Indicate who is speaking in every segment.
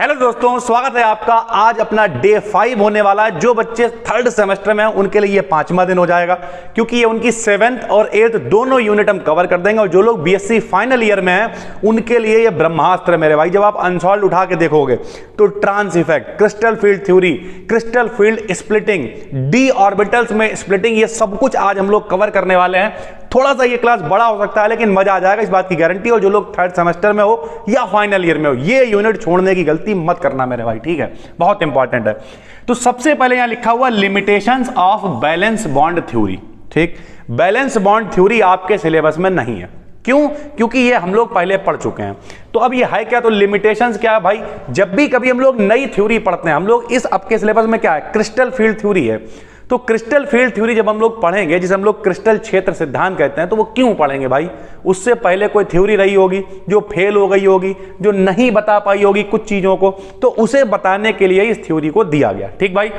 Speaker 1: Hello दोस्तों, स्वागत है आपका। आज अपना डे 5 होने वाला है। जो बच्चे थर्ड सेमेस्टर में हैं उनके लिए ये 5वां दिन हो जाएगा, क्योंकि ये उनकी 7th और 8th दोनों यूनिट हम कवर कर देंगे। और जो लोग बीएससी फाइनल ईयर में हैं उनके लिए ये ब्रह्मास्त्र है मेरे भाई। जब आप अनसॉल्व उठा के देखोगे तो trans effect, crystal field theory, crystal field splitting, d orbitals में स्प्लिटिंग, ये सब कुछ आज हम लोग कवर करने वाले हैं। थोड़ा सा ये क्लास बड़ा हो सकता है लेकिन मजा आ जाएगा, इस बात की गारंटी। और जो लोग थर्ड सेमेस्टर में हो या फाइनल ईयर में हो, ये यूनिट छोड़ने की गलती मत करना मेरे भाई, ठीक है? बहुत इंपॉर्टेंट है। तो सबसे पहले यहां लिखा हुआ limitations of valence bond theory, ठीक? बैलेंस बॉन्ड थ्योरी आपके सिलेबस में नहीं है। क्यों? क्योंकि ये हम लोग पहले पढ़ चुके हैं। तो अब ये है क्या? तो लिमिटेशंस क्या है भाई? जब भी कभी हम लोग नई थ्योरी पढ़ते हैं, हम लोग इस आपके सिलेबस में क्या है? क्रिस्टल फील्ड थ्योरी है। तो क्रिस्टल फील्ड थ्योरी जब हम लोग पढ़ेंगे, जिसे हम लोग क्रिस्टल क्षेत्र सिद्धांत कहते हैं, तो वो क्यों पढ़ेंगे भाई? उससे पहले कोई थ्योरी रही होगी जो फेल हो गई होगी, जो नहीं बता पाई होगी कुछ चीजों को, तो उसे बताने के लिए इस थ्योरी को दिया गया, ठीक भाई?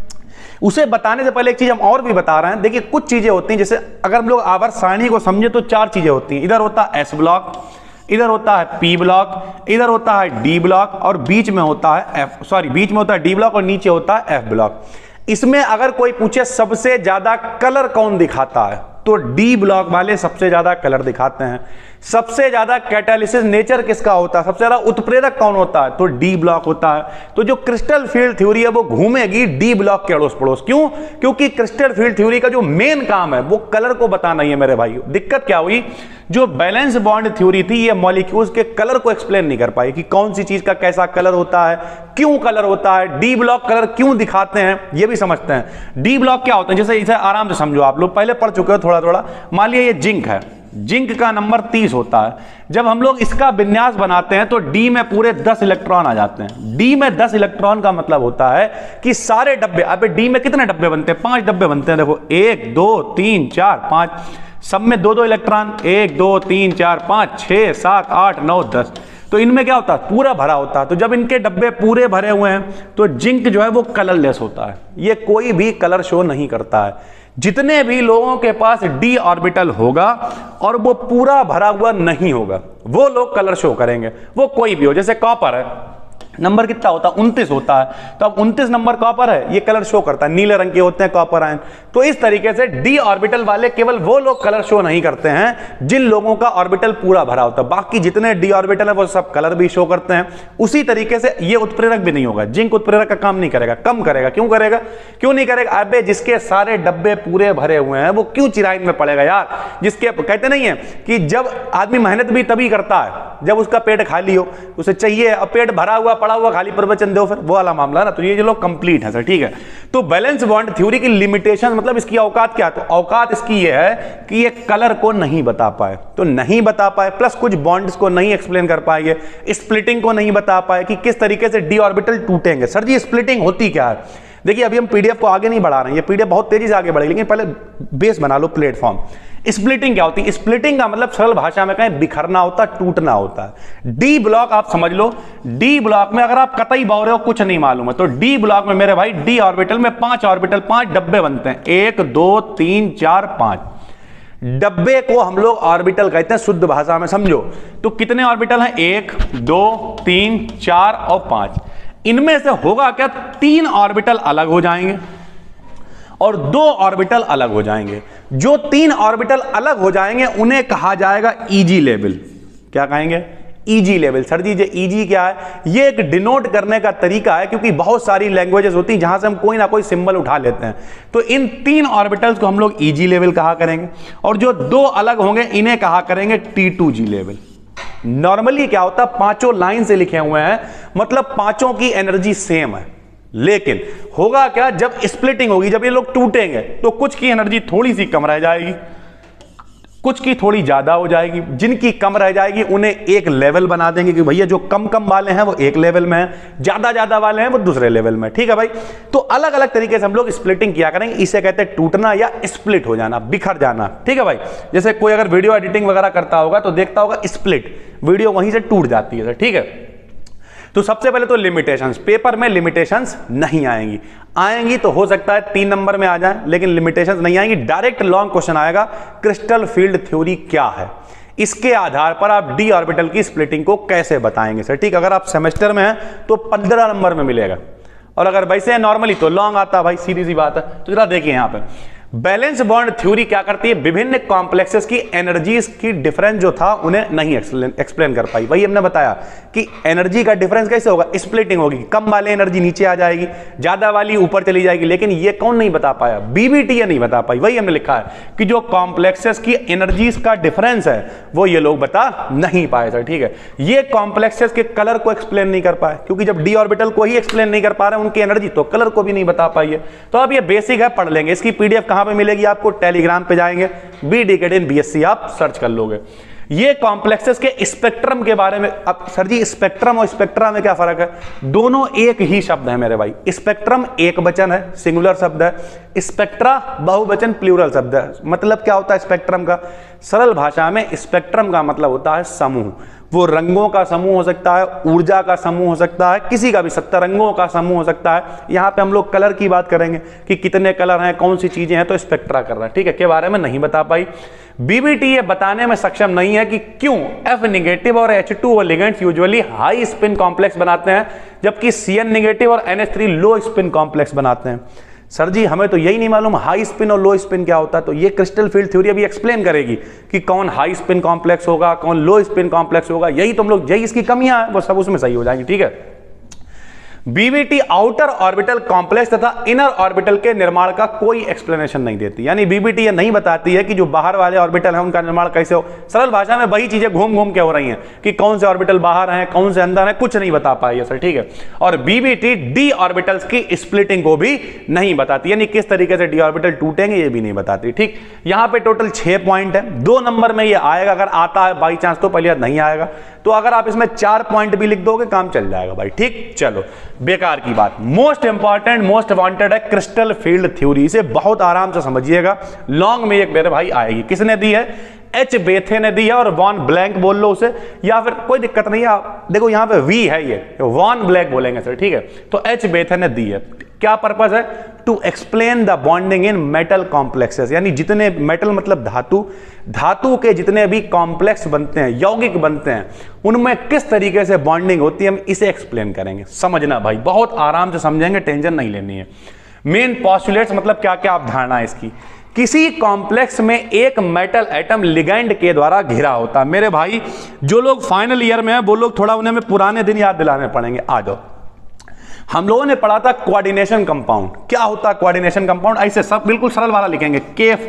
Speaker 1: उसे बताने से पहले एक चीज हम और भी बता रहे हैं। देखिए, कुछ चीजें होती हैं, जैसे अगर हम लोग आवर्त सारणी को समझे तो 4 चीजें होती हैं। इधर होता है एस ब्लॉक, इधर होता है पी ब्लॉक, इधर होता है डी ब्लॉक, और बीच में होता है बीच में होता है डी ब्लॉक, और नीचे होता है एफ ब्लॉक। इसमें अगर कोई पूछे सबसे ज्यादा कलर कौन दिखाता है, तो डी ब्लॉक वाले सबसे ज्यादा कलर दिखाते हैं। सबसे ज्यादा कैटालिसिस नेचर किसका होता है, सबसे ज्यादा उत्प्रेरक कौन होता है, तो डी ब्लॉक होता है। तो जो क्रिस्टल फील्ड थ्योरी है वो घूमेगी डी ब्लॉक के अड़ोस पड़ोस। क्यों? क्योंकि क्रिस्टल फील्ड थ्योरी का जो मेन काम है वो कलर को बताना ही है मेरे भाई। दिक्कत क्या हुई? जो बैलेंस बॉन्ड थ्योरी थी, ये मॉलिक्यूल्स के कलर को एक्सप्लेन नहीं कर पाई कि कौन सी चीज का कैसा कलर होता है, क्यों कलर होता है, डी ब्लॉक कलर क्यों दिखाते हैं, ये भी समझते हैं। डी ब्लॉक क्या होते हैं, जैसे इसे आराम से समझो, आप लोग पहले पढ़ चुके हो थोड़ा थोड़ा। मान लिया ये जिंक है, जिंक का नंबर 30 होता है। जब हम लोग इसका विन्यास बनाते हैं तो डी में पूरे 10 इलेक्ट्रॉन आ जाते हैं। डी में 10 इलेक्ट्रॉन का मतलब होता है कि सारे डब्बे, अबे डी में कितने डब्बे बनते हैं? 5 डब्बे बनते हैं। देखो, 1 2 3 4 5, सब में 2 2 इलेक्ट्रॉन, 1 2 3 4 5 6 7 8 9 10। तो इनमें क्या होता है? पूरा भरा होता है। तो जब इनके डब्बे पूरे भरे हुए हैं तो जिंक जो है वो कलरलेस होता है। ये कोई भी कलर शो नहीं करता है। जितने भी लोगों के पास डी ऑर्बिटल होगा और वो पूरा भरा हुआ नहीं होगा, वो लोग कलर शो करेंगे। वो कोई भी हो, जैसे कॉपर है, नंबर कितना होता है? 29 होता है। तो अब 29 नंबर कॉपर है, ये कलर शो करता है। नीले रंग के होते हैं कॉपर आयन। तो इस तरीके से डी ऑर्बिटल वाले केवल वो लोग कलर शो नहीं करते हैं जिन लोगों का ऑर्बिटल पूरा भरा होता है। बाकी जितने डी ऑर्बिटल है वो सब कलर भी शो करते हैं। उसी तरीके से ये उत्प्रेरक भी नहीं होगा। जिंक उत्प्रेरक का काम नहीं करेगा, कम करेगा। क्यों करेगा? क्यों नहीं करेगा? अबे जिसके सारे डब्बे पूरे भरे हुए हैं वो क्यों चिराइन में पड़ेगा यार? जिसके, कहते नहीं है कि जब आदमी मेहनत भी तभी करता है जब उसका पेट खाली हो, उसे चाहिए। अब पेट भरा हुआ पड़ा हुआ खाली प्रवचन दो, फिर वो वाला मामला ना। तो ये जो लोग कंप्लीट है सर, ठीक है? तो बैलेंस बॉन्ड थ्योरी की लिमिटेशन, मतलब इसकी औकात क्या? तो औकात इसकी ये है कि ये कलर को नहीं बता पाए, तो नहीं बता पाए, प्लस कुछ बॉन्ड्स को नहीं एक्सप्लेन कर पाएंगे, स्प्लिटिंग को नहीं बता पाए कि किस तरीके से डी ऑर्बिटल टूटेंगे। सर जी, स्प्लिटिंग होती क्या है? देखिए, अभी हम पीडीएफ को आगे नहीं बढ़ा रहे हैं, ये पीडीएफ बहुत तेजी से आगे बढ़ेगी, लेकिन पहले बेस बना लो, प्लेटफॉर्म। स्प्लिटिंग क्या होती है? स्प्लिटिंग का मतलब सरल भाषा में कहें बिखरना होता है, टूटना होता है। डी ब्लॉक आप समझ लो। डी ब्लॉक में अगर आप कतई बौरे हो, कुछ नहीं मालूम है, तो डी ब्लॉक में मेरे भाई डी ऑर्बिटल में 5 ऑर्बिटल, 5 डब्बे बनते हैं। 1 2 3 4 5 डब्बे को हम लोग ऑर्बिटल कहते हैं, शुद्ध भाषा में समझो। तो कितने ऑर्बिटल हैं? 1 2 3 4 और 5। इनमें से होगा क्या? 3 ऑर्बिटल अलग हो जाएंगे और 2 ऑर्बिटल अलग हो जाएंगे। जो 3 ऑर्बिटल अलग हो जाएंगे उन्हें कहा जाएगा ईजी लेवल। क्या कहेंगे? Easy level. सर जी, ये ईजी क्या है? ये एक डिनोट करने का तरीका है, क्योंकि बहुत सारी लैंग्वेजेस होती हैं जहां से हम कोई ना कोई सिंबल उठा लेते हैं। तो इन 3 ऑर्बिटल्स को हम लोग ईजी लेवल कहा करेंगे, और जो 2 अलग होंगे इन्हें कहा करेंगे T2G लेवल। नॉर्मली क्या होता है? 5 लाइन से लिखे हुए हैं, मतलब 5 की एनर्जी सेम है। लेकिन होगा क्या? जब स्प्लिटिंग होगी, जब ये लोग टूटेंगे, तो कुछ की एनर्जी थोड़ी सी कम रह जाएगी, कुछ की थोड़ी ज्यादा हो जाएगी। जिनकी कम रह जाएगी उन्हें एक लेवल बना देंगे कि भैया जो कम कम वाले हैं वो एक लेवल में हैं, ज्यादा ज्यादा वाले हैं वो दूसरे लेवल में। ठीक है भाई? तो अलग अलग तरीके से हम लोग स्प्लिटिंग किया करेंगे। इसे कहते हैं टूटना या स्प्लिट हो जाना, बिखर जाना। ठीक है भाई? जैसे कोई अगर वीडियो एडिटिंग वगैरह करता होगा तो देखता होगा स्प्लिट, वीडियो वहीं से टूट जाती है। ठीक है? तो सबसे पहले तो लिमिटेशंस, पेपर में लिमिटेशंस नहीं आएंगी। आएंगी तो हो सकता है 3 नंबर में आ जाए, लेकिन लिमिटेशंस नहीं आएंगी। डायरेक्ट लॉन्ग क्वेश्चन आएगा, क्रिस्टल फील्ड थ्योरी क्या है? इसके आधार पर आप डी ऑर्बिटल की स्प्लिटिंग को कैसे बताएंगे सर। ठीक, अगर आप सेमेस्टर में हैं तो 15 नंबर में मिलेगा, और अगर वैसे नॉर्मली तो लॉन्ग आता भाई, सीधी सी बात है। तो जरा देखिए यहां पे बैलेंस बॉन्ड थ्योरी क्या करती है, विभिन्न कॉम्प्लेक्सेस की एनर्जीज की डिफरेंस जो था उन्हें नहीं एक्सप्लेन कर पाई। वही हमने बताया कि एनर्जी का डिफरेंस कैसे होगा, स्प्लिटिंग होगी, कम वाली एनर्जी नीचे आ जाएगी, ज्यादा वाली ऊपर चली जाएगी। लेकिन ये कौन नहीं बता पाया, बीबीटी ये नहीं बता पाई। वही हमने लिखा है कि जो कॉम्प्लेक्सेस की एनर्जीज का डिफरेंस है वो ये लोग बता नहीं पाए सर। ठीक है, ये कॉम्प्लेक्सेस के कलर को एक्सप्लेन नहीं कर पाए, क्योंकि जब डी ऑर्बिटल को ही एक्सप्लेन नहीं कर पा रहे उनकी एनर्जी, तो कलर को भी नहीं बता पाई है। तो अब ये बेसिक है, पढ़ लेंगे। इसकी पीडीएफ कहां पे मिलेगी आपको, टेलीग्राम पे जाएंगे, बी डिकेड इन बीएससी आप सर्च कर लोगे। ये कॉम्प्लेक्सेस के स्पेक्ट्रम के बारे में, अब सर जी स्पेक्ट्रम और स्पेक्ट्रा में क्या फर्क है, दोनों एक ही शब्द है मेरे भाई। स्पेक्ट्रम एक वचन है, सिंगुलर शब्द है, स्पेक्ट्रा बहुवचन प्लूरल शब्द है। मतलब क्या होता है स्पेक्ट्रम का, सरल भाषा में स्पेक्ट्रम का मतलब होता है समूह। वो रंगों का समूह हो सकता है, ऊर्जा का समूह हो सकता है, किसी का भी, 70 रंगों का समूह हो सकता है। यहां पे हम लोग कलर की बात करेंगे कि कितने कलर हैं, कौन सी चीजें हैं, तो स्पेक्ट्रा कर रहा है। ठीक है, के बारे में नहीं बता पाई। बीबीटी ये बताने में सक्षम नहीं है कि क्यों F नेगेटिव और H2O ligands usually high spin complex बनाते हैं, जबकि Cn नेगेटिव और NH3 लो स्पिन कॉम्प्लेक्स बनाते हैं। सर जी हमें तो यही नहीं मालूम हाई स्पिन और लो स्पिन क्या होता है। तो ये क्रिस्टल फील्ड थ्योरी अभी एक्सप्लेन करेगी कि कौन हाई स्पिन कॉम्प्लेक्स होगा, कौन लो स्पिन कॉम्प्लेक्स होगा। यही तुम लोग, यही इसकी कमियां हैं, वो सब उसमें सही हो जाएंगी। ठीक है, बीबीटी आउटर ऑर्बिटल कॉम्प्लेक्स तथा इनर ऑर्बिटल के निर्माण का कोई एक्सप्लेनेशन नहीं देती। यानी बीबीटी ये नहीं बताती है कि जो बाहर वाले ऑर्बिटल हैं उनका निर्माण कैसे हो। सरल भाषा में वही चीजें घूम घूम के हो रही हैं कि कौन से ऑर्बिटल बाहर हैं, कौन से अंदर हैं, कुछ नहीं बता पाई है सर। ठीक है, और बीबीटी डी ऑर्बिटल्स की स्प्लिटिंग को भी नहीं बताती, यानी किस तरीके से डी ऑर्बिटल टूटेंगे ये भी नहीं बताती। ठीक, यहां पे टोटल 6 पॉइंट है, 2 नंबर में ये आएगा, अगर आता है बाई चांस तो पहले नहीं आएगा। तो अगर आप इसमें 4 पॉइंट भी लिख दोगे काम चल जाएगा भाई। ठीक, चलो बेकार की बात, मोस्ट इंपॉर्टेंट मोस्ट वांटेड है क्रिस्टल फील्ड थ्योरी। इसे बहुत आराम से समझिएगा, लॉन्ग में एक मेरे भाई आएगी। किसने दी है, एच बेथे ने दी है, और वॉन ब्लैंक बोल लो उसे, या फिर कोई दिक्कत नहीं है। आप देखो यहां पे वी है, ये वॉन ब्लैंक बोलेंगे सर। ठीक है, तो एच बेथे ने दी है। क्या पर्पस है, to explain the bonding in metal complexes. यानी जितने मेटल मतलब धातु, धातु के जितने भी कॉम्प्लेक्स बनते हैं, यौगिक बनते हैं, उनमें किस तरीके से बॉन्डिंग होती है, हम इसे एक्सप्लेन करेंगे। समझना भाई, बहुत आराम से समझेंगे, टेंशन नहीं लेनी है। मेन पॉस्टुलेट्स मतलब क्या क्या आप धारणा है इसकी, किसी कॉम्प्लेक्स में एक मेटल एटम लिगैंड के द्वारा घिरा होता है। मेरे भाई जो लोग फाइनल ईयर में है वो लोग थोड़ा उन्हें पुराने दिन याद दिलाने पड़ेंगे। आ जाओ, हम लोगों ने पढ़ा था कोऑर्डिनेशन कंपाउंड। क्या होता है कोऑर्डिनेशन कंपाउंड, ऐसे सब बिल्कुल सरल वाला लिखेंगे,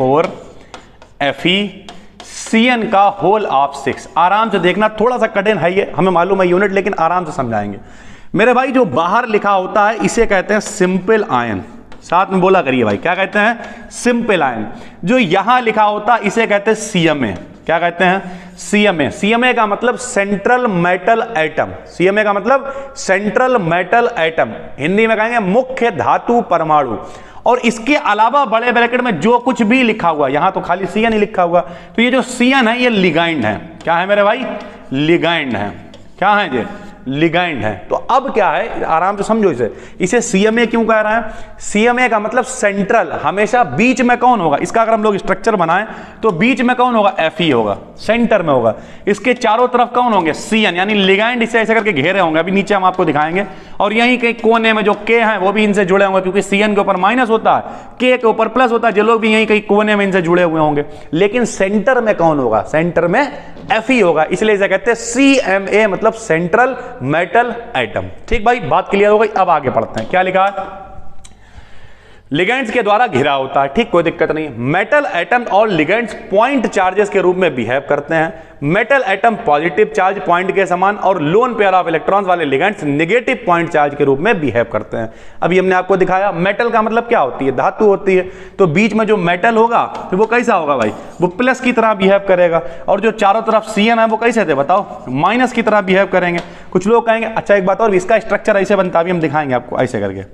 Speaker 1: K4FeCN का होल ऑफ 6। आराम से देखना, थोड़ा सा कठिन है ये, हमें मालूम है यूनिट, लेकिन आराम से समझाएंगे मेरे भाई। जो बाहर लिखा होता है इसे कहते हैं सिंपल आयन, साथ में बोला करिए भाई, क्या कहते हैं, सिंपल आयन। जो यहां लिखा होता है इसे कहते हैं CMA। क्या कहते हैं, CMA। CMA का मतलब सेंट्रल मेटल एटम। CMA का मतलब सेंट्रल मेटल एटम, हिंदी में कहेंगे मुख्य धातु परमाणु। और इसके अलावा बड़े ब्रैकेट में जो कुछ भी लिखा हुआ, यहां तो खाली CN ही लिखा हुआ, तो ये जो CN है ये लिगैंड है। क्या है मेरे भाई, लिगैंड है। क्या है ये, लिगैंड है। तो अब क्या है, आराम से समझो इसे। इसे CMA क्यों कह रहे हैं, CMA का मतलब सेंट्रल, हमेशा बीच में कौन होगा, इसका अगर हम लोग स्ट्रक्चर बनाएं तो बीच में कौन होगा, Fe होगा, सेंटर में होगा। इसके चारों तरफ कौन होंगे, CN, यानी लिगैंड इसे ऐसे करके घेरे होंगे, अभी नीचे हम आपको दिखाएंगे। और यहीं कहीं कोने में जो K हैं वो भी इनसे जुड़े होंगे, क्योंकि CN के ऊपर माइनस होता है, K के ऊपर प्लस होता है, जो लोग भी यहीं कहीं कोने में इनसे जुड़े हुए होंगे। लेकिन सेंटर में कौन होगा, सेंटर में Fe होगा, इसलिए इसे कहते हैं CMA, मतलब सेंट्रल मेटल एटम। ठीक भाई, बात क्लियर हो गई। अब आगे पढ़ते हैं, क्या लिखा है, लिगेंड्स के द्वारा घिरा होता है। ठीक, कोई दिक्कत नहीं। मेटल एटम और लिगेंड्स पॉइंट चार्जेस के रूप में बिहेव करते हैं। Metal atom positive charge point के समान और लोन पेयर ऑफ इलेक्ट्रॉन्स वाले लिगेंड्स नेगेटिव पॉइंट चार्ज के रूप में बिहेव करते हैं। अभी हमने आपको दिखाया, मेटल का मतलब क्या होती है, धातु होती है। तो बीच में जो मेटल होगा तो वो कैसा होगा भाई, वो प्लस की तरह बिहेव करेगा। और जो चारों तरफ CN है वो कैसे थे बताओ, माइनस की तरह बिहेव करेंगे। कुछ लोग कहेंगे अच्छा एक बात और, इसका स्ट्रक्चर ऐसे बनता है, अभी हम दिखाएंगे आपको ऐसे करके।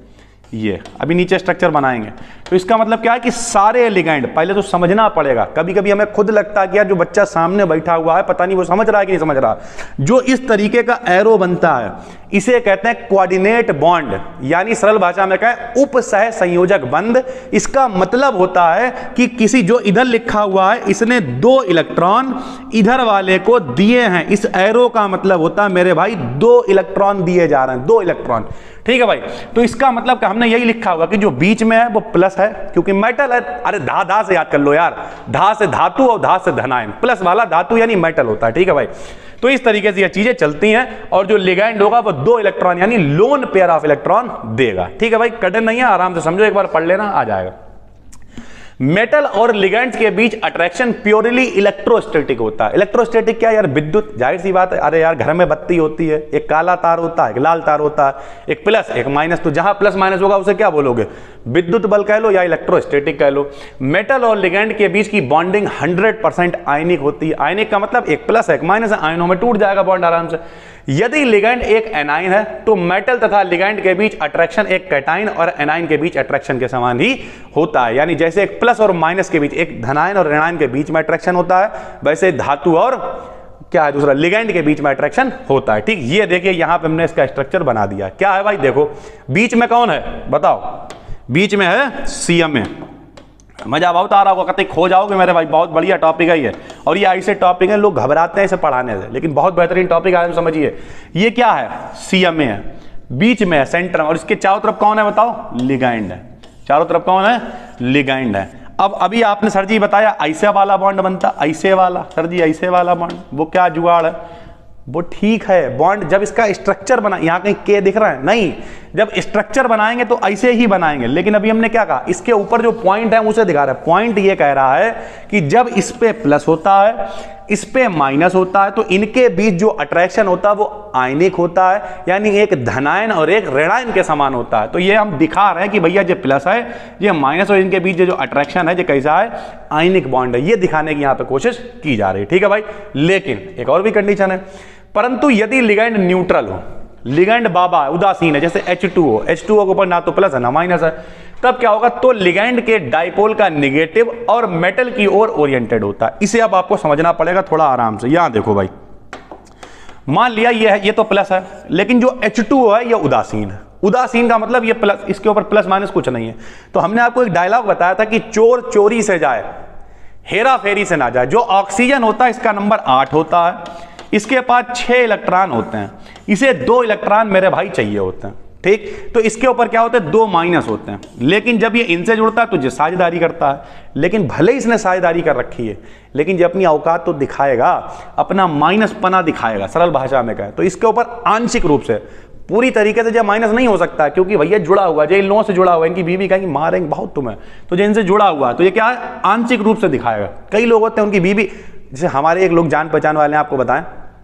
Speaker 1: ये अभी नीचे स्ट्रक्चर बनाएंगे। तो इसका मतलब क्या है कि सारे लिगैंड पहले तो समझना पड़ेगा। कभी कभी हमें खुद लगता है कि यार जो बच्चा सामने बैठा हुआ है पता नहीं वो समझ रहा है कि नहीं समझ रहा। जो इस तरीके का एरो बनता है इसे कहते हैं कोऑर्डिनेट बॉन्ड, यानी सरल भाषा में कहें उप सह संयोजक बंध। इसका मतलब होता है कि किसी जो इधर लिखा हुआ है इसने 2 इलेक्ट्रॉन इधर वाले को दिए हैं। इस एरो का मतलब होता है मेरे भाई 2 इलेक्ट्रॉन दिए जा रहे हैं, 2 इलेक्ट्रॉन। ठीक है भाई, तो इसका मतलब कि हमने यही लिखा होगा कि जो बीच में है वो प्लस है क्योंकि मेटल है। अरे धा से याद कर लो यार, धा से धातु और धा से धनायन, प्लस वाला धातु यानी मेटल होता है। ठीक है भाई, तो इस तरीके से ये चीजें चलती हैं और जो लिगैंड होगा वो 2 इलेक्ट्रॉन यानी लोन पेयर ऑफ इलेक्ट्रॉन देगा। ठीक है भाई, कठिन नहीं है, आराम से समझो, एक बार पढ़ लेना आ जाएगा। मेटल और लिगैंड्स के बीच अट्रैक्शन प्योरली इलेक्ट्रोस्टैटिक होता है। इलेक्ट्रोस्टैटिक क्या यार, विद्युत, जाहिर सी बात है। अरे यार घर में बत्ती होती है, एक काला तार होता है, एक लाल तार होता है, एक प्लस एक माइनस, तो जहां प्लस माइनस होगा उसे क्या बोलोगे, विद्युत बल कह लो या इलेक्ट्रोस्टैटिक कह लो। मेटल और लिगैंड के बीच की बॉन्डिंग 100% आयनिक होती है। आयनिक का मतलब एक प्लस एक माइनस है, आयनों में टूट जाएगा बॉन्ड आराम से। यदि लिगैंड एक एनाइन है तो मेटल तथा लिगैंड के बीच अट्रैक्शन एक कैटाइन और एनाइन के बीच अट्रैक्शन के समान ही होता है। यानी जैसे एक प्लस और माइनस के बीच, एक धनायन और ऋणायन के बीच में अट्रैक्शन होता है, वैसे धातु और क्या है दूसरा लिगैंड के बीच में अट्रैक्शन होता है। ठीक, ये देखिए यहां पे हमने इसका स्ट्रक्चर बना दिया। क्या है भाई, देखो बीच में कौन है बताओ, बीच में है CMA। मजा बहुत आ रहा होगा, कतई खो जाओगे मेरे भाई, बहुत बढ़िया टॉपिक है ये। और ये ऐसे टॉपिक है लोग घबराते हैं इसे पढ़ाने से, लेकिन बहुत बेहतरीन टॉपिक है, समझिए। ये क्या है, CMA है, बीच में है सेंटर में, और इसके चारों तरफ कौन है बताओ, लिगैंड है। चारों तरफ कौन है, लिगैंड है। अब अभी आपने सर जी बताया ऐसे वाला बॉन्ड बनता, ऐसे वाला, सर जी ऐसे वाला बॉन्ड, वो क्या जुगाड़ है, वो ठीक है बॉन्ड जब इसका स्ट्रक्चर बना, यहां कहीं के दिख रहा है नहीं, जब स्ट्रक्चर बनाएंगे तो ऐसे ही बनाएंगे। लेकिन अभी हमने क्या कहा, इसके ऊपर जो पॉइंट है उसे दिखा रहा है। पॉइंट ये कह रहा है कि जब इस पे प्लस होता है इस पे माइनस होता है तो इनके बीच जो अट्रैक्शन होता है वो आयनिक होता है, यानी एक धनायन और एक ऋणायन के समान होता है। तो ये हम दिखा रहे हैं कि भैया जो प्लस है ये माइनस और इनके बीच जो अट्रैक्शन है जो कैसा है, आयनिक बॉन्ड है। ये दिखाने की यहां पे कोशिश की जा रही है। ठीक है भाई, लेकिन एक और भी कंडीशन है, परंतु यदि लिगैंड न्यूट्रल हो, लिगैंड बाबा है, उदासीन है, जैसे H2O, H2O के ऊपर ना तो प्लस है ना माइनस है, तब क्या होगा, तो लिगैंड के डाइपोल का निगेटिव और मेटल की ओर ओरिएंटेड होता है। इसे अब आपको समझना पड़ेगा थोड़ा आराम से। यहां देखो भाई, मान लिया ये है, ये तो प्लस है, लेकिन जो H2O है ये उदासीन है। उदासीन का मतलब ये प्लस, इसके ऊपर प्लस माइनस कुछ नहीं है। तो हमने आपको एक डायलॉग बताया था कि चोर चोरी से जाए, हेरा फेरी से ना जाए। जो ऑक्सीजन होता है इसका नंबर 8 होता है, इसके पास 6 इलेक्ट्रॉन होते हैं, इसे 2 इलेक्ट्रॉन मेरे भाई चाहिए होते हैं। ठीक, तो इसके ऊपर क्या होता है, 2 माइनस होते हैं। लेकिन जब ये इनसे जुड़ता है तो ये साझेदारी करता है, लेकिन भले ही इसने साझेदारी कर रखी है, लेकिन जब अपनी औकात तो दिखाएगा, अपना माइनस पना दिखाएगा, सरल भाषा में कहे तो इसके ऊपर आंशिक रूप से, पूरी तरीके से जो माइनस नहीं हो सकता, क्योंकि भैया जुड़ा हुआ, जो इन लोगों से जुड़ा हुआ, इनकी बीवी कहेंगी मारेंगे बहुत तुम्हें, तो जो इनसे जुड़ा हुआ तो ये क्या है, आंशिक रूप से दिखाएगा। कई लोग होते हैं उनकी बीवी, जैसे हमारे एक लोग जान पहचान वाले हैं, आपको बताएं,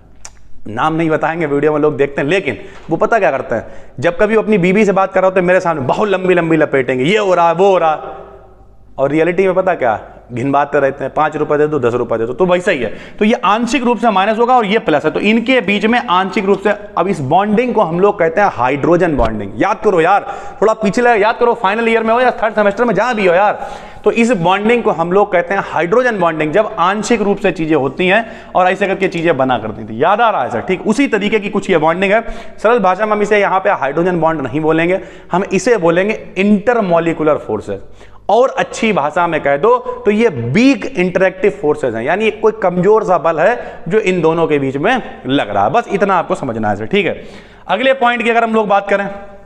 Speaker 1: नाम नहीं बताएंगे, वीडियो में लोग देखते हैं, लेकिन वो पता क्या करते हैं, जब कभी वो अपनी बीवी से बात कर रहे होते हैं मेरे सामने बहुत लंबी लंबी लपेटेंगे, ये हो रहा है वो हो रहा है, और रियलिटी में पता क्या, घिनवाते रहते हैं, 5 रुपए दे दो 10 रुपए दे दो, तो वैसा ही है। तो ये आंशिक रूप से माइनस होगा और ये प्लस है, तो इनके बीच में आंशिक रूप से, अब इस बॉन्डिंग को हम लोग कहते हैं हाइड्रोजन बॉन्डिंग। याद करो यार, थोड़ा पिछले याद करो, फाइनल ईयर में हो या 3rd सेमेस्टर में जहां भी हो यार, तो इस बॉन्डिंग को हम लोग कहते हैं हाइड्रोजन बॉन्डिंग, जब आंशिक रूप से चीजें होती हैं और ऐसे करके चीजें बना करती थी। याद आ रहा है सर? ठीक उसी तरीके की कुछ ये बॉन्डिंग है। सरल भाषा में हम इसे यहां पे हाइड्रोजन बॉन्ड नहीं बोलेंगे, हम इसे बोलेंगे इंटरमॉलिक्यूलर फोर्सेस, और अच्छी भाषा में कह दो तो ये वीक इंटरेक्टिव फोर्सेस हैं, यानी कोई कमजोर सा बल है जो इन दोनों के बीच में लग रहा है। बस इतना आपको समझना है सर, ठीक है। अगले पॉइंट की अगर हम लोग बात करें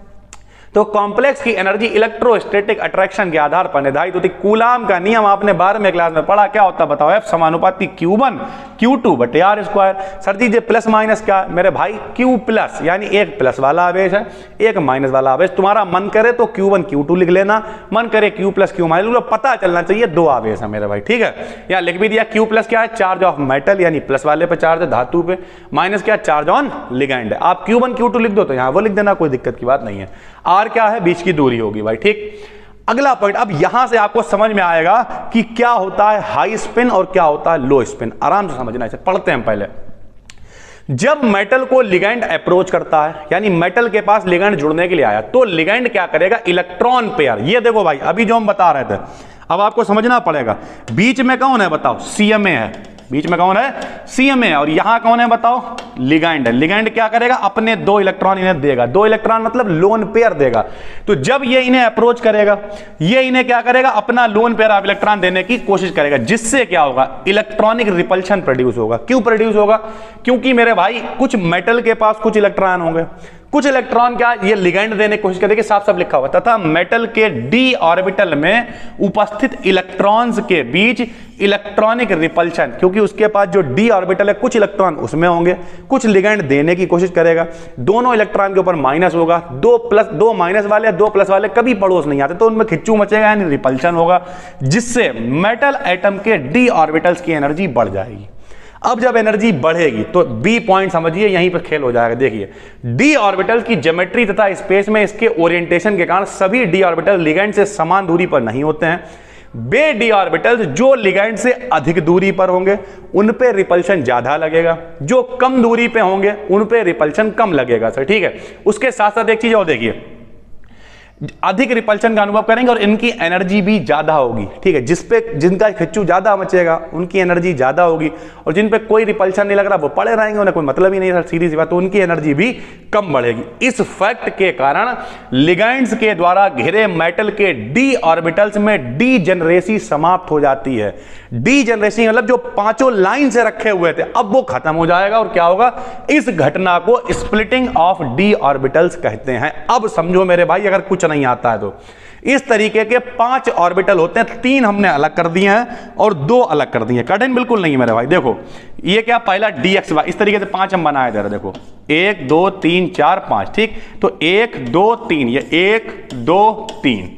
Speaker 1: तो कॉम्प्लेक्स की एनर्जी इलेक्ट्रोस्टैटिक अट्रैक्शन के आधार पर निर्धारित होती। कूलाम का नियम आपने 12वें क्लास में पढ़ा, क्या होता बताओ, F समानुपाती Q1 Q2 बटे R square. Sir ji plus minus क्या है मेरे भाई, Q प्लस यानी एक प्लस वाला आवेश है, एक माइनस वाला आवेश। तुम्हारा मन करे तो Q1 Q2 लिख लेना, मन करे Q प्लस Q माइनस, पता चलना चाहिए 2 आवेश है मेरे भाई, ठीक है। यहाँ लिख भी दिया, Q प्लस क्या है, चार्ज ऑफ मेटल, यानी प्लस वाले पे चार्ज है धातु पे, माइनस क्या, चार्ज ऑन लिगैंड है। आप Q1 Q2 लिख दो तो यहाँ वो लिख देना, कोई दिक्कत की बात नहीं है। R क्या है, बीच की दूरी होगी भाई, ठीक। अगला पॉइंट, अब यहां से आपको समझ में आएगा कि क्या होता है हाई स्पिन और क्या होता है लो स्पिन। आराम से समझना है, पढ़ते हैं पहले। जब मेटल को लिगैंड अप्रोच करता है, यानी मेटल के पास लिगैंड जुड़ने के लिए आया, तो लिगैंड क्या करेगा, इलेक्ट्रॉन पेयर। ये देखो भाई, अभी जो हम बता रहे थे, अब आपको समझना पड़ेगा। बीच में कौन है बताओ, CMA है। बीच में कौन है, CMA। और यहां कौन है बताओ, लिगैंड है। लिगैंड क्या करेगा, अपने 2 इलेक्ट्रॉन इन्हें देगा। 2 इलेक्ट्रॉन मतलब लोन पेयर देगा। तो जब ये इन्हें अप्रोच करेगा, ये इन्हें क्या करेगा, अपना लोन पेयर ऑफ इलेक्ट्रॉन देने की कोशिश करेगा, जिससे क्या होगा, इलेक्ट्रॉनिक रिपल्शन प्रोड्यूस होगा। क्यों प्रोड्यूस होगा, क्योंकि मेरे भाई कुछ मेटल के पास कुछ इलेक्ट्रॉन होंगे, कुछ इलेक्ट्रॉन क्या ये लिगैंड देने की कोशिश करेंगे, साफ साफ लिखा हुआ, तथा मेटल के डी ऑर्बिटल में उपस्थित इलेक्ट्रॉन्स के बीच इलेक्ट्रॉनिक रिपल्शन, क्योंकि उसके पास जो डी ऑर्बिटल है कुछ इलेक्ट्रॉन उसमें होंगे, कुछ लिगैंड देने की कोशिश करेगा, दोनों इलेक्ट्रॉन के ऊपर माइनस होगा, 2 माइनस वाले 2 प्लस वाले कभी पड़ोस नहीं आते, तो उनमें खिच्चू मचेगा यानी रिपल्शन होगा, जिससे मेटल एटम के डी ऑर्बिटल्स की एनर्जी बढ़ जाएगी। अब जब एनर्जी बढ़ेगी तो बी पॉइंट समझिए, यहीं पर खेल हो जाएगा। देखिए, डी ऑर्बिटल की ज्योमेट्री तथा स्पेस में इसके ओरिएंटेशन के कारण सभी डी ऑर्बिटल लिगैंड से समान दूरी पर नहीं होते हैं। बे डी ऑर्बिटल्स जो लिगैंड से अधिक दूरी पर होंगे उन पे रिपल्शन ज्यादा लगेगा, जो कम दूरी पे होंगे उन पे रिपल्शन कम लगेगा। सर ठीक है। उसके साथ साथ एक चीज और देखिए, अधिक रिपल्शन का अनुभव करेंगे और इनकी एनर्जी भी ज्यादा होगी। ठीक है, जिनका खिच्चू ज्यादा मचेगा उनकी एनर्जी ज्यादा होगी, और जिन पे कोई रिपल्शन नहीं लग रहा वो पड़े रहेंगे, उन्हें कोई मतलब ही नहीं है, सीधी सी बात, तो उनकी एनर्जी भी कम बढ़ेगी। इस फैक्ट के कारण लिगैंड्स के द्वारा घिरे मेटल के डी ऑर्बिटल्स में डीजेनरेसी समाप्त हो जाती है। डीजेनरेसी मतलब जो 5 लाइन से रखे हुए थे अब वो खत्म हो जाएगा, और क्या होगा, इस घटना को स्प्लिटिंग ऑफ डी ऑर्बिटल्स कहते हैं। अब समझो मेरे भाई, अगर कुछ नहीं आता है तो इस तरीके के 5 ऑर्बिटल होते हैं, 3 हमने अलग कर दिए हैं और 2 अलग कर दिए हैं। कठिन बिल्कुल नहीं है मेरे भाई। देखो ये क्या, पहला DXY, इस तरीके से 5 हम बनाए दे रहे, देखो 1 2 3 4 5, ठीक। तो 1 2 3, ये 1 2 3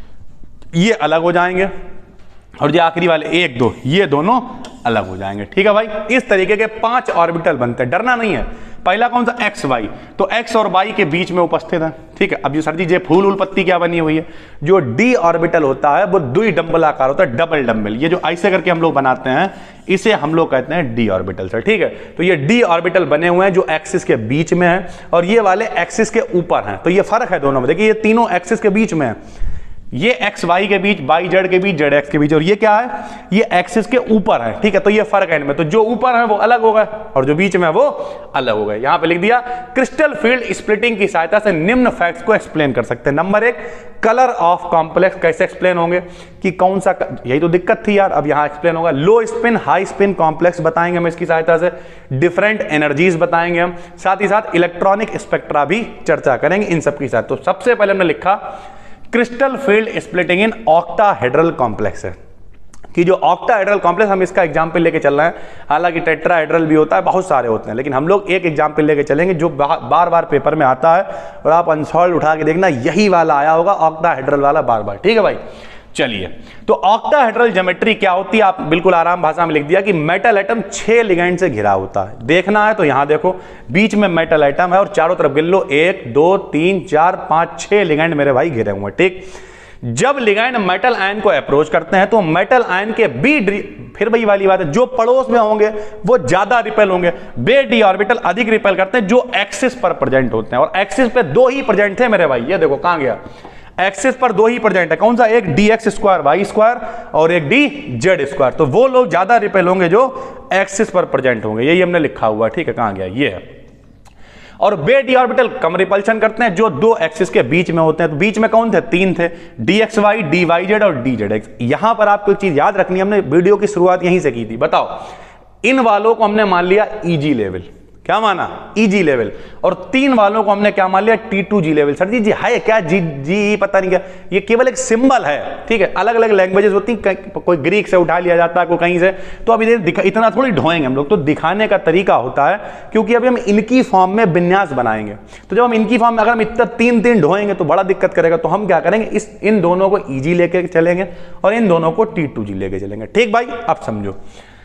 Speaker 1: ये अलग हो जाएंगे, और जो आखिरी वाले 1 2 ये दोनों अलग हो जाएंगे। ठीक है भाई, इस तरीके के 5 ऑर्बिटल बनते हैं, डरना नहीं है। पहला कौन सा, XY, तो X और Y के बीच में उपस्थित है। ठीक है। अब जो सर जी ये फूल उल पत्ती क्या बनी हुई है, जो डी ऑर्बिटल होता है वो 2 डंबल आकार होता है, डबल डंबल। ये जो ऐसे करके हम लोग बनाते हैं इसे हम लोग कहते हैं डी ऑर्बिटल। सर ठीक है। तो ये डी ऑर्बिटल बने हुए हैं जो एक्सिस के बीच में है, और ये वाले एक्सिस के ऊपर हैं। तो ये फर्क है दोनों में। देखिए ये तीनों एक्सिस के बीच में है, ये एक्स वाई के बीच, वाई जेड के बीच, जेड एक्स के बीच, और ये क्या है, ये एक्सिस के ऊपर है। ठीक है। तो ये फर्क है इनमें, तो जो ऊपर है वो अलग हो गए और जो बीच में है वो अलग हो गए। यहां पे लिख दिया, क्रिस्टल फील्ड स्प्लिटिंग की सहायता से निम्न फैक्ट्स को एक्सप्लेन कर सकते हैं। नंबर 1, कलर ऑफ कॉम्प्लेक्स कैसे एक्सप्लेन होंगे, कि कौन सा, यही तो दिक्कत थी यार, अब यहां एक्सप्लेन होगा। Low spin high spin complex बताएंगे हम इसकी सहायता से, डिफरेंट एनर्जीज बताएंगे हम, साथ ही साथ इलेक्ट्रॉनिक स्पेक्ट्रा भी चर्चा करेंगे इन सब की साथ। तो सबसे पहले हमने लिखा crystal field splitting in octahedral complex है, कि जो ऑक्टाहेड्रल कॉम्प्लेक्स, हम इसका एग्जाम्पल लेके चल रहे हैं। हालांकि टेट्राहेड्रल भी होता है, बहुत सारे होते हैं, लेकिन हम लोग एक एग्जाम्पल लेके चलेंगे जो बार बार पेपर में आता है, और आप अनसॉल्व उठा के देखना यही वाला आया होगा, ऑक्टाहेड्रल वाला बार बार। ठीक है भाई। चलिए, तो ऑक्टाहेड्रल ज्योमेट्री क्या होती है, आप बिल्कुल आराम भाषा में लिख दिया कि मेटल एटम 6 लिगैंड से घिरा होता है। देखना है तो यहां देखो, बीच में मेटल एटम है और चारों तरफ गिन लो 1 2 3 4 5 6 लिगैंड मेरे भाई घिरे हुए हैं। ठीक। जब लिगैंड मेटल आयन को अप्रोच करते हैं तो मेटल आयन के फिर वही वाली बात है, जो पड़ोस में होंगे वो ज्यादा रिपेल होंगे, बे डी ऑर्बिटल अधिक रिपेल करते हैं जो एक्सिस पर प्रेजेंट होते हैं। और एक्सिस पे 2 ही प्रेजेंट थे मेरे भाई, ये देखो कहां गया, एक्सिस पर 2 ही प्रेजेंट है। कौन सा, एक dx स्क्वायर वाई स्क्वायर और एक dz स्क्वायर। तो वो लोग ज्यादा रिपेल होंगे जो एक्सिस पर प्रेजेंट होंगे, यही हमने लिखा हुआ। ठीक है, कहां गया, ये है। और बे डी ऑर्बिटल कम रिपल्शन करते हैं जो 2 एक्सिस के बीच में होते हैं। तो बीच में कौन थे, 3 थे, dxy, dyz और dzx। यहां पर आपको एक चीज याद रखनी है, हमने वीडियो की शुरुआत यहीं से की थी। बताओ, इन वालों को हमने मान लिया ईजी लेवल, क्या माना, ईजी लेवल, और 3 वालों को हमने क्या मान लिया, T2G लेवल। सर जी है क्या, जी पता नहीं क्या, ये केवल एक सिंबल है। ठीक है, अलग अलग लैंग्वेजेस होती हैं, कोई ग्रीक से उठा लिया जाता है, कोई कहीं से। तो अभी इतना थोड़ी ढोएंगे हम लोग, तो दिखाने का तरीका होता है, क्योंकि अभी हम इनकी फॉर्म में विन्यास बनाएंगे। तो जब हम इनकी फॉर्म में अगर हम इतना 3 ढोएंगे तो बड़ा दिक्कत करेगा। तो हम क्या करेंगे, इन दोनों को ईजी लेके चलेंगे और इन दोनों को T2G लेके चलेंगे। ठीक भाई, अब समझो,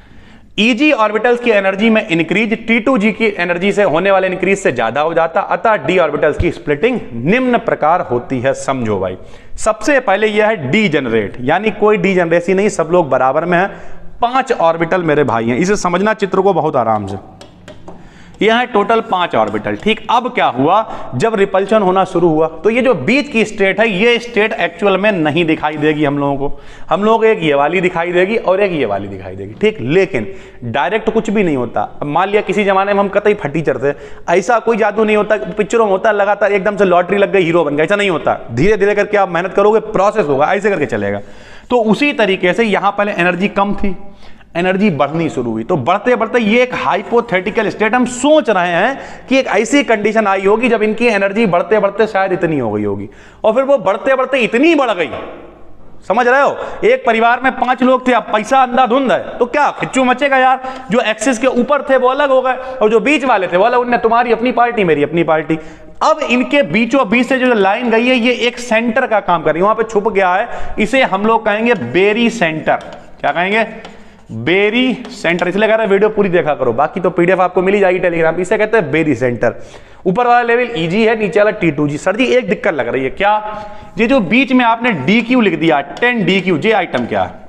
Speaker 1: ईजी ऑर्बिटल्स की एनर्जी में इंक्रीज T2G की एनर्जी से होने वाले इंक्रीज से ज्यादा हो जाता, अतः डी ऑर्बिटल्स की स्प्लिटिंग निम्न प्रकार होती है। समझो भाई, सबसे पहले यह है डीजेनरेट, यानी कोई डीजेनरेसी नहीं, सब लोग बराबर में है। 5 ऑर्बिटल मेरे भाई हैं, इसे समझना चित्र को बहुत आराम से। ये है टोटल 5 ऑर्बिटल। ठीक, अब क्या हुआ, जब रिपल्शन होना शुरू हुआ तो ये जो बीच की स्टेट है, ये स्टेट एक्चुअल में नहीं दिखाई देगी हम लोगों को। हम लोगों को एक ये वाली दिखाई देगी और एक ये वाली दिखाई देगी। ठीक, लेकिन डायरेक्ट कुछ भी नहीं होता। अब मान लिया किसी जमाने में हम कतई फटी चढ़ते, ऐसा कोई जादू नहीं होता। पिक्चरों में होता लगातार एकदम से लॉटरी लग गई, हीरो बन गया, ऐसा नहीं होता। धीरे धीरे करके आप मेहनत करोगे, प्रोसेस होगा, ऐसे करके चलेगा। तो उसी तरीके से यहां पहले एनर्जी कम थी, एनर्जी बढ़नी शुरू हुई, तो बढ़ते बढ़ते ये एक हाइपोथेटिकल स्टेट, हम सोच रहे हैं कि एक ऐसी कंडीशन आई होगी जब इनकी एनर्जी बढ़ते बढ़ते शायद इतनी हो गई होगी, और फिर वो बढ़ते बढ़ते इतनी बढ़ गई। समझ रहे हो, एक परिवार में 5 लोग थे, अब पैसा अंधाधुंध है, तो क्या खिच्चू मचेगा यार। जो एक्सिस के ऊपर थे वो अलग हो गए, और जो बीच वाले थे वो अलग, उनने तुम्हारी अपनी पार्टी मेरी अपनी पार्टी। अब इनके बीचों बीच से जो लाइन गई है, ये एक सेंटर का काम कर रही है, वहां पे छुप गया है। इसे हम लोग कहेंगे बेरी सेंटर। क्या कहेंगे, बेरी सेंटर। इसलिए कह रहे हैं वीडियो पूरी देखा करो, बाकी तो पीडीएफ आपको मिल ही जाएगी टेलीग्राम। इसे कहते हैं बेरी सेंटर। ऊपर वाला लेवल ईजी है, नीचे वाला T2G। सर जी एक दिक्कत लग रही है, क्या, ये जो बीच में आपने DQ लिख दिया, 10 DQ, ये आइटम क्या है,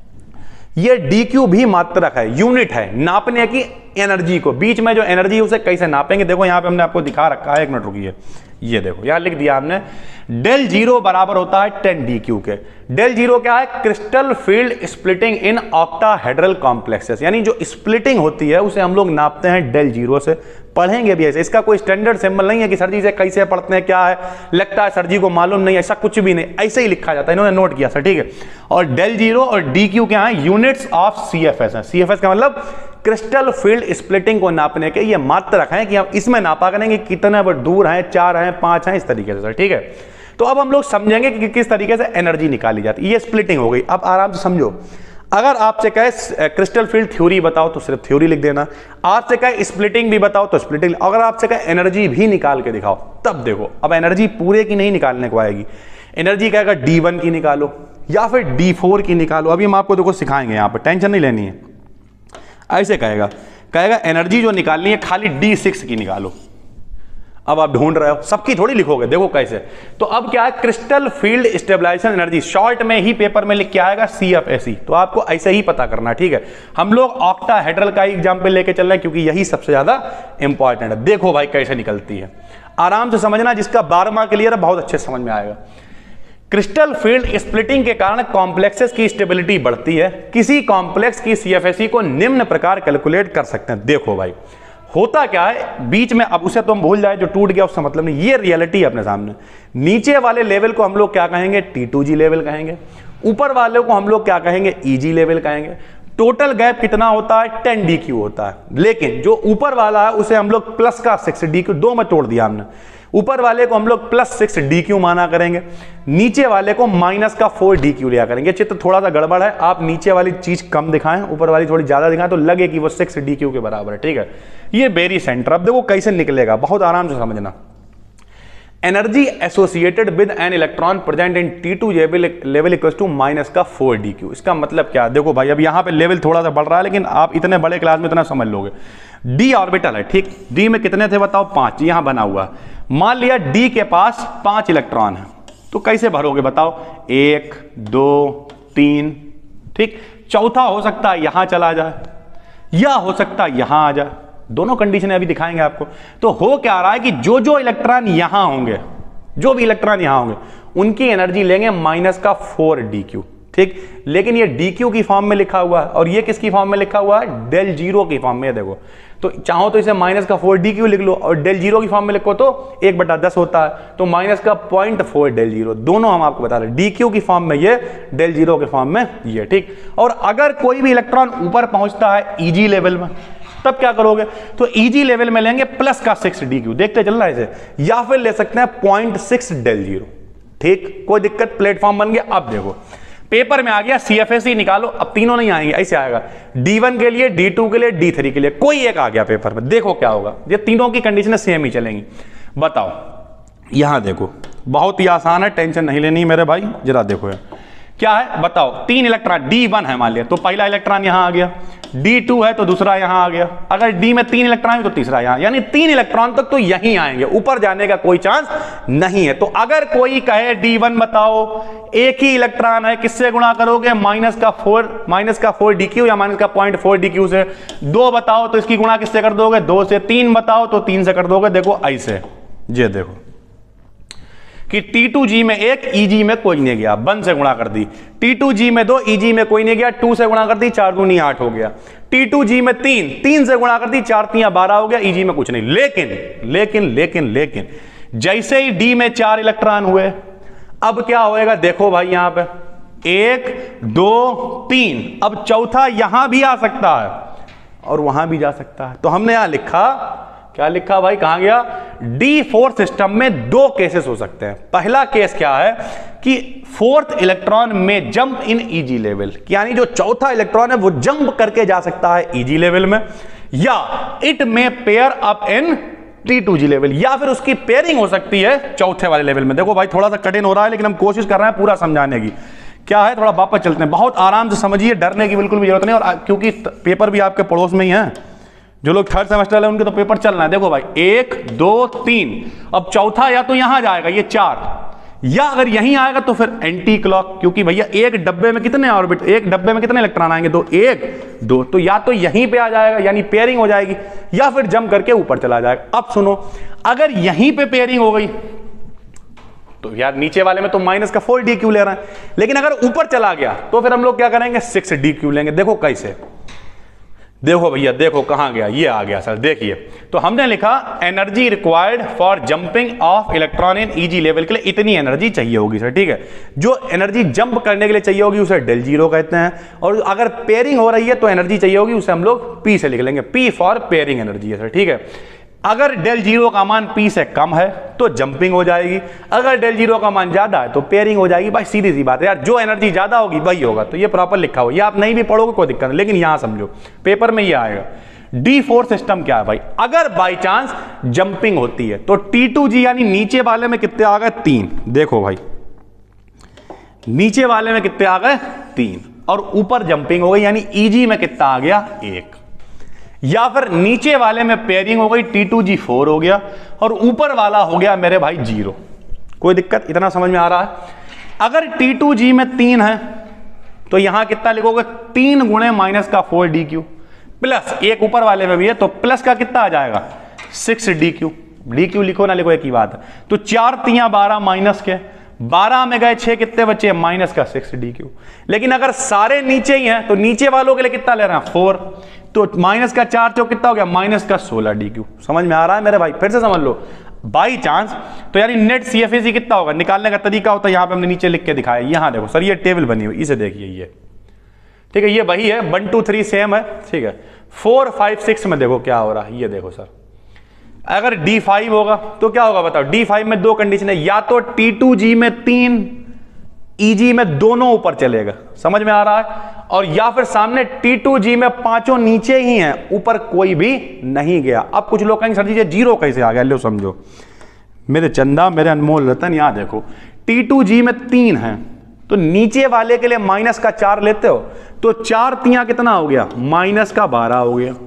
Speaker 1: ये DQ भी मात्रक है, यूनिट है नापने की एनर्जी को। बीच में जो एनर्जी उसे कैसे नापेंगे, देखो यहां पे हमने आपको दिखा रखा है, एक मिनट रुकिए, ये देखो यहां लिख दिया हमने, डेल जीरो बराबर होता है 10 DQ के। डेल जीरो क्या है, crystal field splitting in octahedral complexes, यानी जो स्प्लिटिंग होती है उसे हम लोग नापते हैं डेल जीरो से। पढ़ेंगे भी ऐसे, इसका कोई स्टैंडर्ड सिंबल नहीं है कि सर जी से कैसे पढ़ते हैं, क्या है, लगता है सर जी को मालूम नहीं, ऐसा कुछ भी नहीं, ऐसे ही लिखा जाता है, इन्होंने नोट किया सर, ठीक है। और डेल जीरो और DQ क्या है, यूनिट्स ऑफ CFS है। CFS का मतलब क्रिस्टल फील्ड स्प्लिटिंग को नापने के ये मात्रक हैं कि हम इसमें नापा करेंगे कितने दूर हैं, 4 हैं, 5 हैं, इस तरीके से सर, ठीक है। तो अब हम लोग समझेंगे कि किस तरीके से एनर्जी निकाली जाती है। ये स्प्लिटिंग हो गई, अब आराम से समझो। अगर आपसे कहे क्रिस्टल फील्ड थ्योरी बताओ तो सिर्फ थ्योरी लिख देना, आपसे कहे स्प्लिटिंग भी बताओ तो स्प्लिटिंग, अगर आपसे कहे एनर्जी भी निकाल के दिखाओ तब देखो। अब एनर्जी पूरे की नहीं निकालने को आएगी, एनर्जी कहेगा D1 की निकालो या फिर D4 की निकालो। अभी हम आपको देखो सिखाएंगे, यहां पर टेंशन नहीं लेनी है। ऐसे कहेगा एनर्जी जो निकालनी है खाली D6 की निकालो। अब आप ढूंढ रहे हो, सबकी थोड़ी लिखोगे, देखो कैसे। तो अब क्या है, crystal field stabilisation energy, short में ही पेपर में लिख के आएगा CFSE। तो आपको ऐसे ही पता करना है, ठीक है। हम लोग ऑक्टाहेड्रल का एग्जाम्पल लेके चल रहे हैं क्योंकि यही सबसे ज्यादा इंपॉर्टेंट है। देखो भाई कैसे निकलती है, आराम से समझना, जिसका 12वां क्लियर है बहुत अच्छे समझ में आएगा। क्रिस्टल फील्ड स्प्लिटिंग के कारण कॉम्प्लेक्सेस की स्टेबिलिटी बढ़ती है। किसी कॉम्प्लेक्स की CFSE को निम्न प्रकार कैलकुलेट कर सकते हैं। देखो भाई होता क्या है बीच में, अब उसे तो हम भूल जाए, जो टूट गया उसका मतलब नहीं, ये रियलिटी है अपने सामने। नीचे वाले लेवल को हम लोग क्या कहेंगे, T2G लेवल कहेंगे। ऊपर वाले को हम लोग क्या कहेंगे, EG लेवल कहेंगे। टोटल गैप कितना होता है, 10 DQ होता है। लेकिन जो ऊपर वाला है उसे हम लोग प्लस का 6 DQ, 2 में तोड़ दिया हमने। ऊपर वाले को हम लोग प्लस 6 DQ माना करेंगे, नीचे वाले को माइनस का 4 DQ लिया करेंगे। चित्र थोड़ा सा गड़बड़ है, आप नीचे वाली चीज कम दिखाएं, ऊपर वाली थोड़ी ज्यादा दिखाएं तो लगे कि वो 6 DQ के बराबर है, ठीक है। ये बेरी सेंटर, अब देखो कैसे निकलेगा, बहुत आराम से समझना। Energy associated with an electron present in T2 level equal to minus का 4 DQ। इसका मतलब क्या, देखो भाई अब यहां पे लेवल थोड़ा सा बढ़ रहा है, लेकिन आप इतने बड़े क्लास में इतना समझ लोगे। D ऑर्बिटल है, ठीक, D में कितने थे बताओ, 5, यहां बना हुआ। मान लिया D के पास 5 इलेक्ट्रॉन है, तो कैसे भरोगे बताओ, 1 2 3, ठीक। चौथा हो सकता है यहां चला जाए या हो सकता है यहां आ जाए, दोनों कंडीशन अभी दिखाएंगे आपको। तो हो क्या रहा है कि जो जो इलेक्ट्रॉन यहां होंगे, जो भी इलेक्ट्रॉन यहां होंगे, उनकी एनर्जी लेंगे माइनस का 4 DQ, ठीक। लेकिन ये DQ की फॉर्म में लिखा हुआ है और ये किसकी फॉर्म में लिखा हुआ है, डेल जीरो की फॉर्म में। देखो तो चाहो तो इसे माइनस का 4 DQ लिख लो और डेल जीरो की फॉर्म में लिखो तो 1/10 होता है, तो माइनस का 0.4 डेल जीरो। दोनों हम आपको बता रहे, DQ की फॉर्म में ये, डेल जीरो के फॉर्म में ये, ठीक। और अगर कोई भी इलेक्ट्रॉन ऊपर पहुंचता है EG लेवल में, तब क्या करोगे, तो EG लेवल में लेंगे प्लस का 6 DQ, देखते चल रहा है इसे, या फिर ले सकते हैं 0.6 डेल जीरो, ठीक। कोई दिक्कत, प्लेटफॉर्म बन गया। अब देखो पेपर में आ गया CFSE निकालो, अब तीनों नहीं आएंगे, ऐसे आएगा D1 के लिए, D2 के लिए, D3 के लिए, कोई एक आ गया पेपर में। देखो क्या होगा, ये तीनों की कंडीशन सेम ही चलेंगी। बताओ, यहां देखो बहुत ही आसान है, टेंशन नहीं लेनी मेरे भाई, जरा देखो क्या है, बताओ। 3 इलेक्ट्रॉन, D1 है मान लिया, तो पहला इलेक्ट्रॉन यहां आ गया, D2 है तो दूसरा यहां आ गया, अगर D में 3 इलेक्ट्रॉन है तो तीसरा यहां, यानी 3 इलेक्ट्रॉन तक तो यहीं आएंगे, ऊपर जाने का कोई चांस नहीं है। तो अगर कोई कहे D1 बताओ, एक ही इलेक्ट्रॉन है, किससे गुणा करोगे? माइनस का 4 DQ या माइनस का 0.4 DQ से। 2 बताओ तो इसकी गुणा किससे कर दोगे? 2 से। 3 बताओ तो 3 से कर दोगे। देखो ऐसे, ये देखो कि T2G में 1, EG में कोई नहीं गया, 1 से गुणा कर दी। T2G में 2, EG में कोई नहीं गया, 2 से गुणा कर दी, 4 दूनी 8 हो गया। T2G में 3 से गुणा कर दी, 4 3 12 हो गया, EG में कुछ नहीं। लेकिन जैसे ही D में 4 इलेक्ट्रॉन हुए, अब क्या होएगा? देखो भाई यहां पे 1 2 3, अब चौथा यहां भी आ सकता है और वहां भी जा सकता है। तो हमने यहां लिखा, क्या लिखा भाई? कहां गया? D4 सिस्टम में 2 केसेस हो सकते हैं। पहला केस क्या है कि 4th इलेक्ट्रॉन में जंप इन EG लेवल, यानी जो चौथा इलेक्ट्रॉन है वो जंप करके जा सकता है EG लेवल में, या इट में pair up in T2G level, या फिर उसकी पेयरिंग हो सकती है चौथे वाले लेवल में। देखो भाई थोड़ा सा कठिन हो रहा है, लेकिन हम कोशिश कर रहे हैं पूरा समझाने की। क्या है, थोड़ा वापस चलते हैं, बहुत आराम से समझिए, डरने की बिल्कुल भी जरूरत नहीं। और क्योंकि पेपर भी आपके पड़ोस में ही है, जो लोग 3rd सेमेस्टर है उनके तो पेपर चल रहा है। देखो भाई 1 2 3, अब चौथा या तो यहां जाएगा, ये 4, या अगर यहीं आएगा तो फिर एंटी क्लॉक, क्योंकि भैया एक डब्बे में कितने ऑर्बिट, एक डब्बे में कितने इलेक्ट्रॉन आएंगे? 2 1 2, तो या तो यहीं पे आ जाएगा यानी पेयरिंग हो जाएगी, या फिर जंप करके ऊपर चला जाएगा। अब सुनो, अगर यहीं पे पेयरिंग हो गई तो यार नीचे वाले में तो माइनस का 4 DQ ले रहे हैं, लेकिन अगर ऊपर चला गया तो फिर हम लोग क्या करेंगे? 6 DQ लेंगे। देखो कैसे, देखो भैया, देखो कहां गया, ये आ गया सर। देखिए, तो हमने लिखा energy required for jumping of electron in EG level के लिए इतनी एनर्जी चाहिए होगी सर, ठीक है। जो एनर्जी जंप करने के लिए चाहिए होगी उसे ΔG कहते हैं, और अगर पेयरिंग हो रही है तो एनर्जी चाहिए होगी, उसे हम लोग P से लिख लेंगे, P फॉर पेयरिंग एनर्जी है सर, ठीक है। अगर ΔG का मान P से कम है तो जंपिंग हो जाएगी, अगर ΔG का मान ज्यादा है तो पेयरिंग हो जाएगी। भाई सीधी सी बात है यार, जो एनर्जी ज्यादा होगी वही होगा। तो ये प्रॉपर लिखा हो, ये आप नहीं भी पढ़ोगे कोई दिक्कत नहीं, लेकिन यहां समझो पेपर में ये आएगा। D4 सिस्टम क्या है भाई? अगर बाई चांस जंपिंग होती है तो T2G यानी नीचे वाले में कितने आ गए? 3। देखो भाई नीचे वाले में कितने आ गए? 3, और ऊपर जंपिंग हो गई यानी EG में कितना आ गया? 1। या फिर नीचे वाले में पेयरिंग हो गई, T2G 4 हो गया, और ऊपर वाला हो गया मेरे भाई 0। कोई दिक्कत? इतना समझ में आ रहा है? अगर T2G में 3 है तो यहां कितना लिखोगे? 3 गुणे माइनस का 4 DQ, प्लस एक ऊपर वाले में भी है तो प्लस का कितना आ जाएगा? 6 DQ। DQ लिखो ना लिखो एक ही बात है। तो 4 3 12 माइनस के 12 में गए 6, कितने बचे? माइनस का 6 DQ। लेकिन अगर सारे नीचे ही हैं तो नीचे वालों के लिए कितना ले रहे हैं? 4, तो माइनस का 4 चौक कितना हो गया? माइनस का 16 DQ। समझ में आ रहा है मेरे भाई? फिर से समझ लो, बाई चांस तो यानी नेट CFAC कितना होगा? निकालने का तरीका होता है, यहां पे हमने नीचे लिख के दिखाया। यहां देखो सर, ये टेबल बनी हुई, इसे देखिए, ये ठीक है, ये वही है, 1 2 3 सेम है, ठीक है। 4 5 6 में देखो क्या हो रहा है, ये देखो सर। अगर D5 होगा तो क्या होगा बताओ? D5 में 2 कंडीशन है, या तो T2G में 3, EG में दोनों ऊपर चलेगा, समझ में आ रहा है, और या फिर सामने T2G में 5 नीचे ही हैं, ऊपर कोई भी नहीं गया। अब कुछ लोग कहेंगे सर जी 0 कैसे आ गया? लो समझो मेरे चंदा, मेरे अनमोल रतन, यहां देखो T2G में 3 है तो नीचे वाले के लिए माइनस का 4 लेते हो तो 4 3 कितना हो गया? माइनस का 12 हो गया,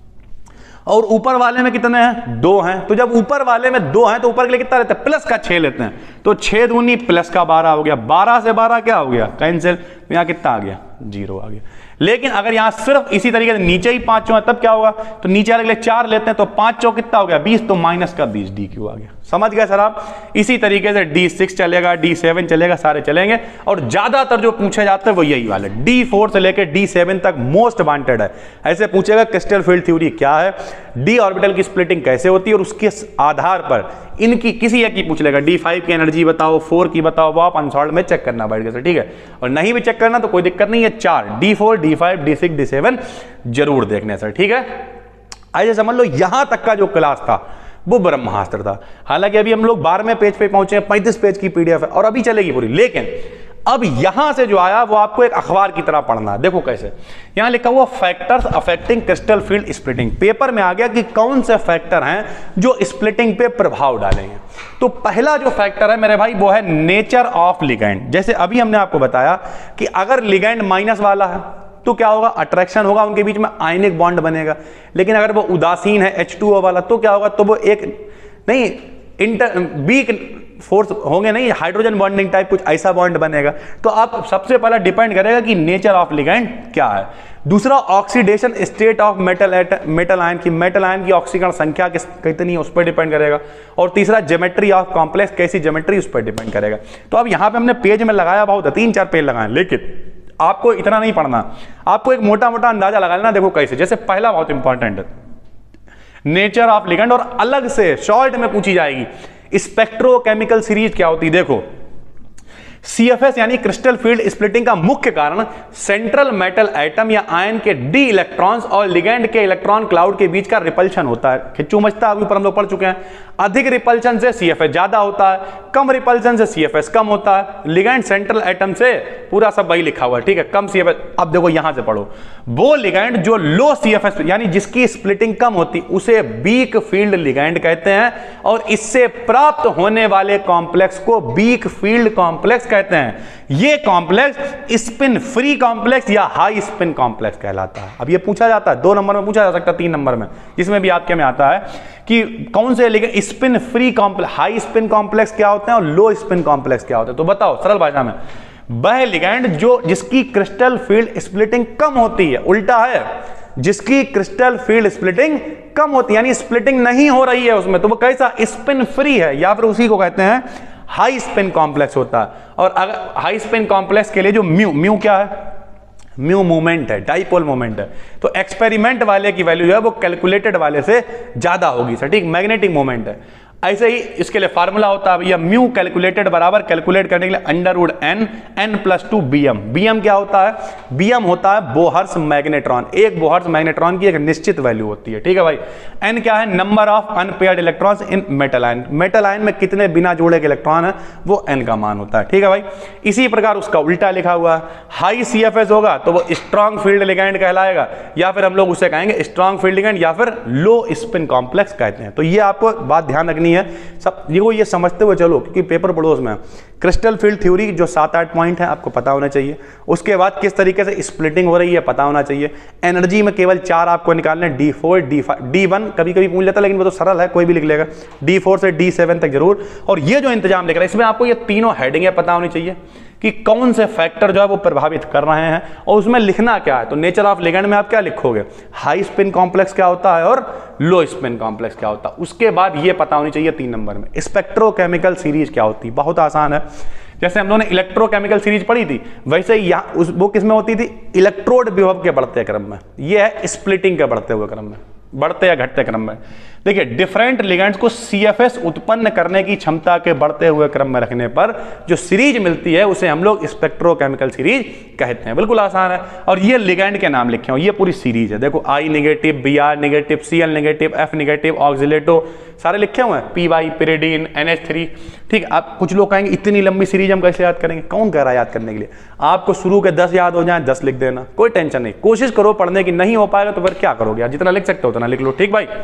Speaker 1: और ऊपर वाले में कितने हैं? 2 हैं। तो जब ऊपर वाले में 2 हैं तो ऊपर के लिए कितना लेते हैं? प्लस का 6 लेते हैं, तो 6 दूनी प्लस का 12 हो गया, 12 से 12 क्या हो गया? कैंसिल। यहां कितना आ गया? 0 आ गया। लेकिन अगर यहां सिर्फ इसी तरीके से नीचे ही 5 है तब क्या होगा? तो नीचे वाले के लिए 4 लेते हैं, तो 5 चौक कितना हो गया? 20, तो माइनस का 20 DQ आ गया। समझ गए सर आप? इसी तरीके से D6 चलेगा, D7 चलेगा, सारे चलेंगे, और ज्यादातर जो पूछे जाते हैं वो यही वाले D4 से लेकर D7 तक मोस्ट वांटेड है। ऐसे पूछेगा क्रिस्टल फील्ड थ्योरी क्या है, D ऑर्बिटल की स्प्लिटिंग कैसे होती है, और उसके आधार पर इनकी किसी एक की पूछ लेगा, D5 की एनर्जी बताओ, 4 की बताओ, वो आप अनसॉल्व में चेक करना बैठ गए, ठीक है। और नहीं भी चेक करना तो कोई दिक्कत नहीं है, 4 D4 D5 D6 D7 जरूर देखने सर, ठीक है। ऐसे समझ लो यहां तक का जो क्लास था वो ब्रह्मास्त्र था। हालांकि अभी हम लोग 12वें पेज पे पहुंचे हैं, 35 पेज की PDF है और अभी चलेगी पूरी, लेकिन अब यहां से जो आया वो आपको एक अखबार की तरह पढ़ना है। देखो कैसे, यहां लिखा हुआ factors affecting crystal field splitting. Paper में आ गया कि कौन से फैक्टर हैं जो स्प्लिटिंग पे प्रभाव डालेंगे। तो पहला जो फैक्टर है मेरे भाई वो है नेचर ऑफ लिगैंड। जैसे अभी हमने आपको बताया कि अगर लिगैंड माइनस वाला है तो क्या होगा? अट्रैक्शन होगा, उनके बीच में आयनिक बॉन्ड बनेगा। लेकिन अगर वो उदासीन है H2O वाला तो क्या होगा? तो वो एक नहीं वीक फोर्स होंगे नहीं, हाइड्रोजन बॉन्डिंग टाइप कुछ ऐसा बॉन्ड बनेगा। तो आप सबसे पहला डिपेंड करेगा कि नेचर ऑफ लिगैंड क्या है। दूसरा oxidation state of metal ion की ऑक्सीकरण संख्या कितनी है उस पर डिपेंड करेगा। और तीसरा ज्योमेट्री ऑफ कॉम्प्लेक्स, कैसी ज्योमेट्री उस पर डिपेंड करेगा। तो अब यहाँ पे हमने पेज में लगाया बहुत है, 3-4 पेज लगाए, लेकिन आपको इतना नहीं पढ़ना, आपको एक मोटा मोटा अंदाजा लगा लेना। देखो कैसे, जैसे पहला बहुत इंपॉर्टेंट है नेचर ऑफ लिगैंड, और अलग से शॉर्ट में पूछी जाएगी स्पेक्ट्रोकेमिकल सीरीज क्या होती है। देखो CFS यानी क्रिस्टल फील्ड स्प्लिटिंग का मुख्य कारण सेंट्रल मेटल एटम या आयन के डी इलेक्ट्रॉन्स और लिगैंड के इलेक्ट्रॉन क्लाउड के बीच का रिपल्शन होता है। खिच्चू मचता अभी ऊपर हम लोग पढ़ चुके हैं। अधिक रिपल्शन से CFS ज्यादा होता है, कम रिपल्शन से CFS कम होता है। लिगैंड सेंट्रल एटम से पूरा सब वही लिखा हुआ है, ठीक है, कम CFS। अब देखो यहां से पढ़ो, वो लिगैंड जो लो CFS यानी जिसकी स्प्लिटिंग कम होती उसे वीक फील्ड लिगैंड कहते हैं, और इससे प्राप्त होने वाले कॉम्प्लेक्स को वीक फील्ड कॉम्प्लेक्स कहते हैं। ये कॉम्प्लेक्स स्पिन फ्री कॉम्प्लेक्स या हाई स्पिन कॉम्प्लेक्स कहलाता है। अब ये पूछा जाता है 2 नंबर में, पूछा जा सकता है 3 नंबर में, जिसमें भी आपके में आता है कि कौन से ligand spin free complex, high spin complex क्या होते हैं और लो स्पिन कॉम्प्लेक्स क्या होते हैं। तो बताओ सरल भाषा में, वह लिगैंड जो जिसकी क्रिस्टल फील्ड स्प्लिटिंग कम होती है, उल्टा है, जिसकी क्रिस्टल फील्ड स्प्लिटिंग कम होती है यानी स्प्लिटिंग नहीं हो रही है उसमें, तो वो कैसा स्पिन फ्री है, या फिर उसी को कहते हैं हाई स्पिन कॉम्प्लेक्स होता है। और अगर हाई स्पिन कॉम्प्लेक्स के लिए जो म्यू क्या है, म्यू मूवमेंट है, डाइपोल मोमेंट है, तो एक्सपेरिमेंट वाले की वैल्यू जो है वो कैलकुलेटेड वाले से ज्यादा होगी, सटीक मैग्नेटिक मोमेंट है। ऐसे ही इसके लिए फार्मूला होता है भैया, म्यू कैलकुलेटेड बराबर कैलकुलेट करने के लिए अंडरवुड n+2 bm। bm क्या होता है, bm होता है बोहर्स मैग्नेट्रॉन, एक बोहर्स मैग्नेट्रॉन की एक निश्चित वैल्यू होती है, ठीक है भाई। n क्या है, number of unpaired electrons in metal ion, metal ion में कितने बिना जोड़े के इलेक्ट्रॉन है वो n का मान होता है, ठीक है भाई। इसी प्रकार उसका उल्टा लिखा हुआ है, हाई CFS होगा तो वो स्ट्रॉन्ग फील्ड लिगैंड कहलाएगा, या फिर हम लोग उसे कहेंगे स्ट्रॉन्ग फील्ड लिगैंड या फिर लो स्पिन कॉम्प्लेक्स कहते हैं। तो ये आपको बात ध्यान रखनी है सब, ये समझते हुए चलो, क्योंकि पेपर पढ़ोस में क्रिस्टल फील्ड थ्योरी जो 7-8 पॉइंट है आपको पता होना चाहिए। उसके बाद किस तरीके से स्प्लिटिंग हो रही है पता होना चाहिए। एनर्जी में केवल 4 आपको निकालने, D4, D5, D1 कभी कभी पूछ लेता, लेकिन वो तो सरल है, कोई भी लिख लेगा, D4 से D7 तक जरूर। और ये जो इंतजाम लिख रहा है इसमें आपको ये तीनों हेडिंगें पता होनी चाहिए कि कौन से फैक्टर जो है वो प्रभावित कर रहे हैं और उसमें लिखना क्या है। तो नेचर ऑफ लिगैंड में आप क्या लिखोगे, हाई स्पिन कॉम्प्लेक्स क्या होता है और लो स्पिन कॉम्प्लेक्स क्या होता है। उसके बाद ये पता होनी चाहिए 3 नंबर में स्पेक्ट्रोकेमिकल सीरीज क्या होती है, बहुत आसान है। जैसे हम लोगों ने इलेक्ट्रोकेमिकल सीरीज पढ़ी थी, वैसे ही वो किस में होती थी, इलेक्ट्रोड विभव के बढ़ते क्रम में, ये है स्प्लिटिंग के बढ़ते हुए क्रम में, बढ़ते या घटते क्रम में। देखिए डिफरेंट लिगैंड्स को CFS उत्पन्न करने की क्षमता के बढ़ते हुए क्रम में रखने पर जो सीरीज मिलती है उसे हम लोग स्पेक्ट्रोकेमिकल सीरीज कहते हैं। बिल्कुल आसान है। और ये लिगैंड के नाम लिखे हो, ये पूरी सीरीज है। देखो I negative, Br negative, Cl negative, F negative, oxalato सारे लिखे हुए हैं, PY पिरिडीन, NH3। ठीक है, आप कुछ लोग कहेंगे इतनी लंबी सीरीज हम कैसे याद करेंगे, कौन कह रहा है याद करने के लिए। आपको शुरू के 10 याद हो जाए 10 लिख देना, कोई टेंशन नहीं, कोशिश करो पढ़ने की। नहीं हो पाएगा तो फिर क्या करोगे यार, जितना लिख सकते हो उतना लिख लो, ठीक भाई।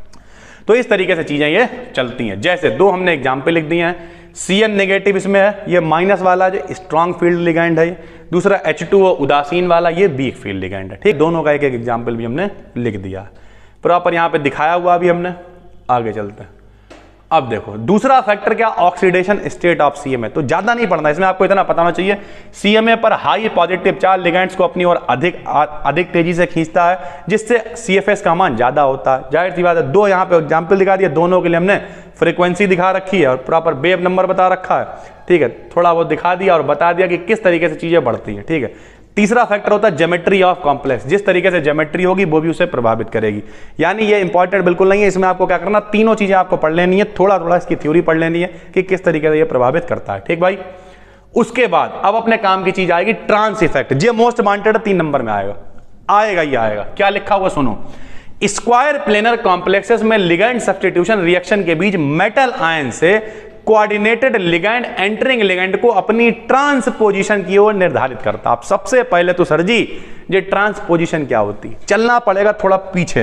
Speaker 1: तो इस तरीके से चीजें ये चलती हैं। जैसे 2 हमने एग्जाम्पल लिख दिए हैं, Cn नेगेटिव इसमें है, ये माइनस वाला जो स्ट्रॉन्ग फील्ड लिगैंड है, दूसरा H2O उदासीन वाला, ये वीक फील्ड लिगैंड है। ठीक, दोनों का एक एक एग्जाम्पल भी हमने लिख दिया, प्रॉपर यहाँ पे दिखाया हुआ भी हमने। आगे चलते हैं। अब देखो दूसरा फैक्टर क्या, ऑक्सीडेशन स्टेट ऑफ CMA। तो ज्यादा नहीं पढ़ना, इसमें आपको इतना पता होना चाहिए CMA पर हाई पॉजिटिव चार्ज लिगैंड्स को अपनी ओर अधिक तेजी से खींचता है, जिससे CFS का मान ज्यादा होता है। जाहिर सी बात है। 2 यहाँ पे एग्जाम्पल दिखा दिए, दोनों के लिए हमने फ्रीक्वेंसी दिखा रखी है और प्रॉपर वेव नंबर बता रखा है। ठीक है, थोड़ा बहुत दिखा दिया और बता दिया कि किस तरीके से चीजें बढ़ती हैं। ठीक है, तीसरा फैक्टर होता है ज्योमेट्री ऑफ कॉम्प्लेक्स। जिस तरीके से ज्योमेट्री होगी वो भी उसे प्रभावित करेगी। यानी ये इंपॉर्टेंट बिल्कुल नहीं है, इसमें आपको क्या करना, तीनों चीजें आपको पढ़ लेनी है, थोड़ा थोड़ा इसकी थ्योरी पढ़ लेनी है कि किस तरीके से ये प्रभावित करता है। ठीक भाई, उसके बाद अब अपने काम की चीज आएगी ट्रांस इफेक्ट। ये मोस्ट वांटेड 3 नंबर में आएगा ही आएगा। क्या लिखा हुआ सुनो, स्क्वायर प्लेनर कॉम्प्लेक्सेस में लिगैंड सब्स्टिट्यूशन रिएक्शन के बीच मेटल आयन से कोऑर्डिनेटेड लिगैंड एंटरिंग लिगैंड को अपनी ट्रांसपोजिशन की ओर निर्धारित करता। आप सबसे पहले तो सर जी ये ट्रांसपोजिशन क्या होती है, चलना पड़ेगा थोड़ा पीछे।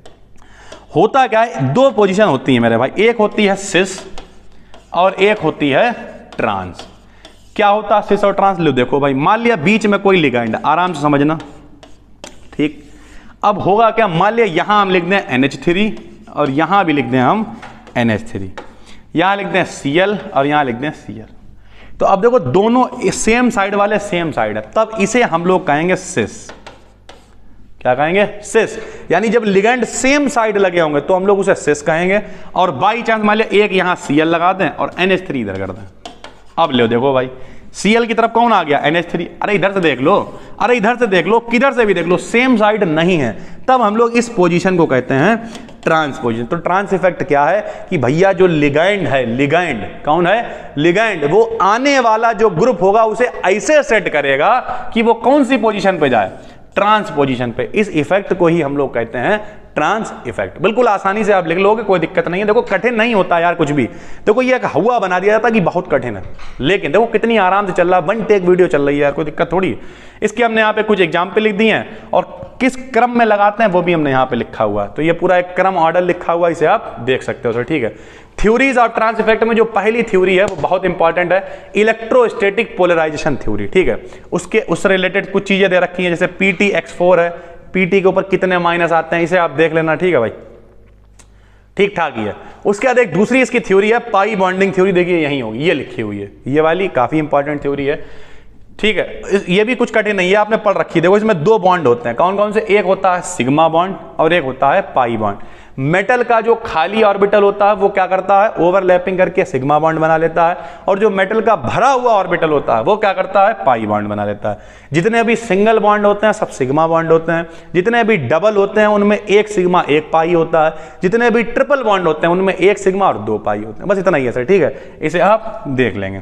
Speaker 1: होता क्या है, 2 पोजीशन होती है मेरे भाई, एक होती है सिस और एक होती है ट्रांस। क्या होता है सिस और ट्रांस, लो देखो भाई, मान लिया बीच में कोई लिगैंड, आराम से समझना। ठीक, अब होगा क्या, मान लिया यहां हम लिख दें NH3 और यहां भी लिख दें हम NH3। यहां लिखते हैं Cl और यहां लिखते हैं Cl। तो अब देखो दोनों सेम साइड वाले सेम साइड है, तब इसे हम लोग कहेंगे सिस। क्या कहेंगे? सिस। यानी जब लिगेंड सेम साइड लगे होंगे तो हम लोग उसे सिस कहेंगे। और बाई चांस मान लिया एक यहां Cl लगा दें और NH3 इधर कर दें, अब ले देखो भाई Cl की तरफ कौन आ गया? NH3। अरे इधर से देख लो, अरे इधर से देख लो, किधर से भी देख लो, सेम साइड नहीं है, तब हम लोग इस पोजीशन को कहते हैं ट्रांस पोजीशन। तो ट्रांस इफेक्ट क्या है कि भैया जो लिगैंड है, लिगैंड कौन है? लिगैंड, वो आने वाला जो ग्रुप होगा उसे ऐसे सेट करेगा कि वो कौन सी पोजीशन पे जाए? ट्रांस पोजीशन पे। इस इफेक्ट को ही हम लोग कहते हैं ट्रांस इफेक्ट। बिल्कुल आसानी से आप लिख लोगे, कोई दिक्कत नहीं है। देखो कठिन नहीं होता यार कुछ भी। देखो ये एक हवा बना दिया जाता कि बहुत कठिन है, लेकिन देखो कितनी आराम से चल रहा है, वन टेक वीडियो चल रही है यार, कोई दिक्कत थोड़ी। इसके हमने यहाँ पे कुछ एग्जाम्पल लिख दिए हैं और किस क्रम में लगाते हैं वो भी हमने यहाँ पे लिखा हुआ है। तो ये पूरा एक क्रम ऑर्डर लिखा हुआ है, इसे आप देख सकते हो सर, ठीक है। थ्योरीज ऑफ ट्रांस इफेक्ट में जो पहली थ्योरी है वो बहुत इंपॉर्टेंट है, इलेक्ट्रोस्टैटिक पोलराइजेशन थ्योरी, ठीक है। उससे रिलेटेड कुछ चीजें दे रखी हैं, जैसे PTX4 है, PT के ऊपर कितने माइनस आते हैं, इसे आप देख लेना, ठीक है भाई, ठीक ठाक ही है। उसके बाद एक दूसरी इसकी थ्योरी है पाई बॉन्डिंग थ्योरी, देखिए यही होगी, ये लिखी हुई है, ये वाली काफी इंपॉर्टेंट थ्योरी है, ठीक है। ये भी कुछ कठिन नहीं है, आपने पढ़ रखी है। देखो इसमें दो बॉन्ड होते हैं, कौन कौन से? एक होता है सिग्मा बॉन्ड और एक होता है पाई बॉन्ड। मेटल का जो खाली ऑर्बिटल होता है वो क्या करता है? ओवरलैपिंग करके सिग्मा बॉन्ड बना लेता है, और जो मेटल का भरा हुआ ऑर्बिटल होता है वो क्या करता है? पाई बॉन्ड बना लेता है। जितने भी सिंगल बॉन्ड होते हैं सब सिग्मा बॉन्ड होते हैं, जितने भी डबल होते हैं उनमें एक सिग्मा एक पाई होता है, जितने भी ट्रिपल बॉन्ड होते हैं उनमें एक सिग्मा और दो पाई होते हैं। बस इतना ही है सर, ठीक है, इसे आप देख लेंगे।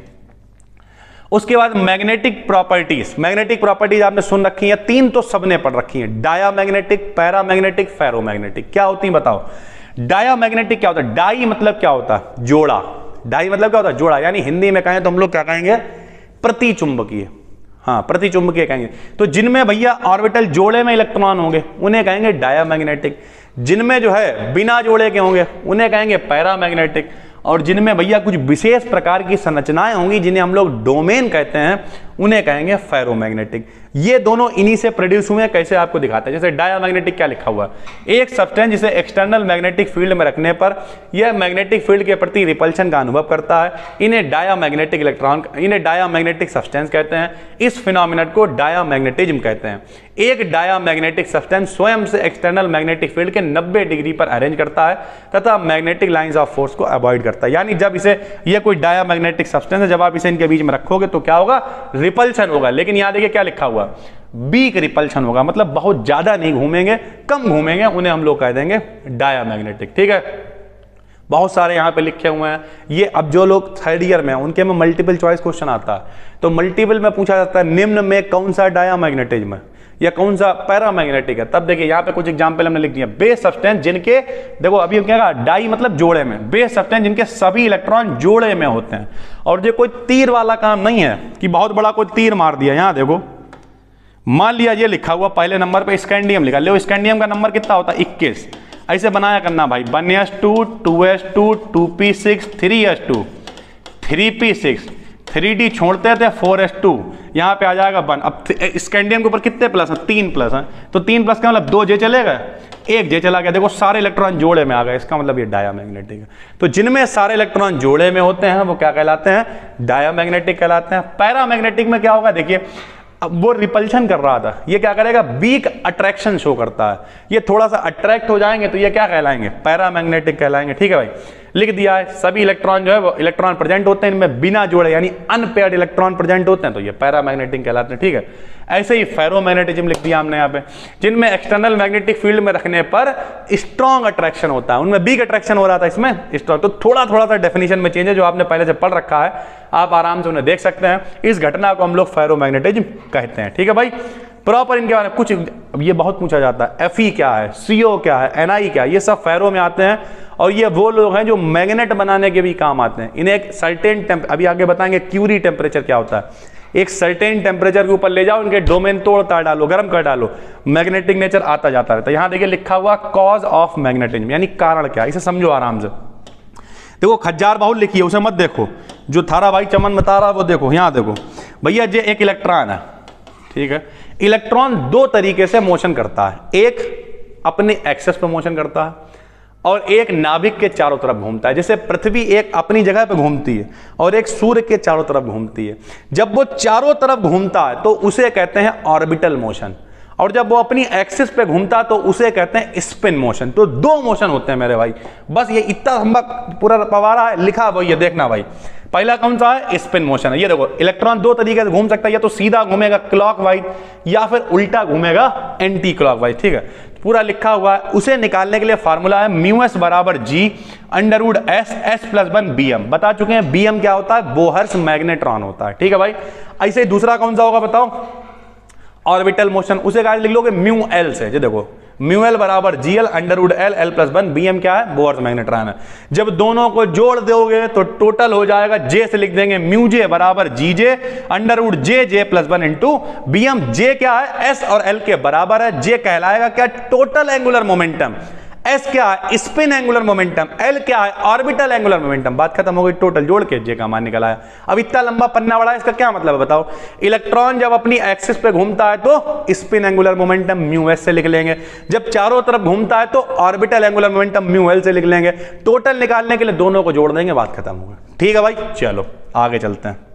Speaker 1: उसके बाद मैग्नेटिक प्रॉपर्टीज, मैग्नेटिक प्रॉपर्टीज आपने सुन रखी है, तीन तो सबने पढ़ रखी है, डायामैग्नेटिक, पैरामैग्नेटिक, फेरोमैग्नेटिक। क्या होती है बताओ? डायामैग्नेटिक क्या होता है? डाई मतलब क्या होता है? जोड़ा। डाई मतलब क्या होता है? जोड़ा। यानी हिंदी में कहें तो हम लोग क्या कहेंगे? प्रतिचुंबकीय। हाँ, प्रतिचुंबकीय कहेंगे। तो जिनमें भैया ऑर्बिटल जोड़े में इलेक्ट्रॉन होंगे उन्हें कहेंगे डायामैग्नेटिक, जिनमें जो है बिना जोड़े के होंगे उन्हें कहेंगे पैरामैग्नेटिक, और जिनमें भैया कुछ विशेष प्रकार की संरचनाएं होंगी जिन्हें हम लोग डोमेन कहते हैं उन्हें कहेंगे फेरोमैग्नेटिक। ये दोनों इन्हीं से प्रोड्यूस हुए हैं। कैसे आपको दिखाते हैं? जैसे डायामैग्नेटिक क्या लिखा हुआ है? एक सब्सटेंस जिसे एक्सटर्नल मैग्नेटिक फील्ड में रखने पर यह मैग्नेटिक फील्ड के प्रति रिपल्शन का अनुभव करता है, इन्हें डायामैग्नेटिक सब्सटेंस कहते हैं। इस फिनोमिना को डायामैग्नेटिज्म कहते हैं। एक डायामैग्नेटिक सब्सटेंस स्वयं से एक्सटर्नल मैग्नेटिक फील्ड के 90 डिग्री पर अरेंज करता है तथा मैग्नेटिक लाइंस ऑफ फोर्स को अवॉइड करता है। यानी जब इसे, ये कोई डायामैग्नेटिक सब्सटेंस है, जब आप इसे इनके बीच में रखोगे तो क्या होगा? रिपल्शन होगा। लेकिन यहां देखिए क्या लिखा हुआ? वीक रिपल्शन होगा, मतलब बहुत ज्यादा नहीं घूमेंगे, कम घूमेंगे, उन्हें हम लोग कह देंगे डायामैग्नेटिक, ठीक है। बहुत सारे यहां पे लिखे हुए हैं। ये अब जो लोग थर्ड ईयर में हैं उनके में मल्टीपल चॉइस क्वेश्चन आता है, तो मल्टीपल में पूछा जाता है निम्न में कौन सा डायामैग्नेटिज्म है या कौन सा पैरामैग्नेटिक है। तब देखिए यहाँ पे कुछ एग्जांपल हमने लिख दिया। बेस सब्सटेंस जिनके, देखो अभी क्या कहा? डाई मतलब जोड़े में, बेस सब्सटेंस जिनके सभी इलेक्ट्रॉन जोड़े में होते हैं। और ये कोई तीर वाला काम नहीं है कि बहुत बड़ा कोई तीर मार दिया। यहाँ देखो, मान लिया ये लिखा हुआ पहले नंबर पे स्कैंडियम लिखा, लो स्कैंडियम का नंबर कितना होता है? 21। ऐसे बनाया करना भाई, 1s2 2s2 2p6 3s2 3p6, 3d छोड़ते थे 4s2, यहाँ पे आ जाएगा 1। अब स्कैंडियम के ऊपर कितने प्लस हैं? 3 प्लस हैं, तो 3 प्लस का मतलब 2 जे चलेगा, 1 जे चला गया। देखो सारे इलेक्ट्रॉन जोड़े में आ गए, इसका मतलब ये डायामैग्नेटिक है। तो जिनमें सारे इलेक्ट्रॉन जोड़े में होते हैं वो क्या कहलाते हैं? डायामैग्नेटिक कहलाते हैं। पैरामैग्नेटिक में क्या होगा? देखिए अब वो रिपल्शन कर रहा था, ये क्या करेगा? वीक अट्रैक्शन शो करता है। ये थोड़ा सा अट्रैक्ट हो जाएंगे तो ये क्या कहलाएंगे? पैरामैग्नेटिक कहलाएंगे, ठीक है भाई। लिख दिया है, सभी इलेक्ट्रॉन जो है वो इलेक्ट्रॉन प्रेजेंट होते हैं, इनमें बिना जोड़े यानी अनपेयर्ड इलेक्ट्रॉन प्रेजेंट होते हैं, तो ये पैरामैग्नेटिक कहलाते हैं, ठीक है। ऐसे ही फेरोमैग्नेटिज्म लिख दिया हमने यहाँ पे, जिनमें एक्सटर्नल मैग्नेटिक फील्ड में रखने पर स्ट्रॉन्ग अट्रैक्शन होता है, उनमें वीक अट्रैक्शन हो रहा था, इसमें स्ट्रॉन्ग। तो थोड़ा थोड़ा सा डेफिनेशन में चेंज है, जो आपने पहले से पढ़ रखा है, आप आराम से उन्हें देख सकते हैं। इस घटना को हम लोग फेरोमैग्नेटिज्म कहते हैं, ठीक है भाई। प्रॉपर इनके बारे में कुछ, ये बहुत पूछा जाता है, Fe क्या है, CO क्या है, Ni क्या है, ये सब फेरो में आते हैं। और ये वो लोग हैं जो मैग्नेट बनाने के भी काम आते हैं। इन्हें एक सर्टेन अभी आगे बताएंगे क्यूरी टेम्परेचर क्या होता है। एक सर्टेन टेम्परेचर के ऊपर ले जाओ, इनके डोमेन तोड़ता डालो, गर्म कर डालो, मैग्नेटिक नेचर आता जाता रहता है। यहाँ देखिए लिखा हुआ कॉज ऑफ मैग्नेटिज्म, यानी कारण क्या, इसे समझो आराम से। देखो खज्जार बाहुल लिखी है, उसे मत देखो, जो थारा भाई चमन बता रहा है वो देखो। यहाँ देखो भैया, ये एक इलेक्ट्रॉन है, ठीक है। इलेक्ट्रॉन दो तरीके से मोशन करता है, एक अपने एक्सेस पर मोशन करता है और एक नाभिक के चारों तरफ घूमता है। जैसे पृथ्वी एक अपनी जगह पे घूमती है और एक सूर्य के चारों तरफ घूमती है। जब वो चारों तरफ घूमता है तो उसे कहते हैं ऑर्बिटल मोशन, और जब वो अपनी एक्सिस पे घूमता तो उसे कहते हैं स्पिन मोशन। तो दो मोशन होते हैं मेरे भाई, बस ये इतना लंबा पूरा पवारा है लिखा हुआ, ये देखना भाई। पहला कौन सा है? स्पिन मोशन है। ये देखो इलेक्ट्रॉन दो तरीके से घूम सकता है, या तो सीधा घूमेगा क्लॉकवाइज या फिर उल्टा घूमेगा एंटी क्लॉकवाइज। ठीक है, पूरा लिखा हुआ है। उसे निकालने के लिए फार्मूला है म्यू एस बराबर g underroot S S plus 1 BM। बता चुके हैं BM क्या होता है? बोहर्स मैग्नेट्रॉन होता है। ठीक है भाई, ऐसे ही दूसरा कौन सा होगा बताओ? Orbital motion. उसे क्या लिख लोगे? म्यू एल से। जो देखो म्यू एल बराबर GL underroot L L plus 1 BM क्या है? बोहर्स मैग्नेट्रॉन है। जब दोनों को जोड़ दोगे तो टोटल हो जाएगा, जे से लिख देंगे म्यू जे बराबर GJ underroot J J plus 1 into BM। J क्या है? S और L के बराबर है। जे कहलाएगा क्या? Total angular momentum. S क्या है? Spin angular momentum. L क्या है? Orbital angular momentum. बात खत्म हो गई, टोटल जोड़ के जे का मान निकल आया। अब इतना लंबा पन्ना बड़ा है, इसका क्या मतलब है बताओ? इलेक्ट्रॉन जब अपनी एक्सिस पे घूमता है तो spin angular momentum mu S से लिख लेंगे, जब चारों तरफ घूमता है तो orbital angular momentum mu L से लिख लेंगे। टोटल निकालने के लिए दोनों को जोड़ देंगे, बात खत्म हो गई। ठीक है भाई, चलो आगे चलते हैं।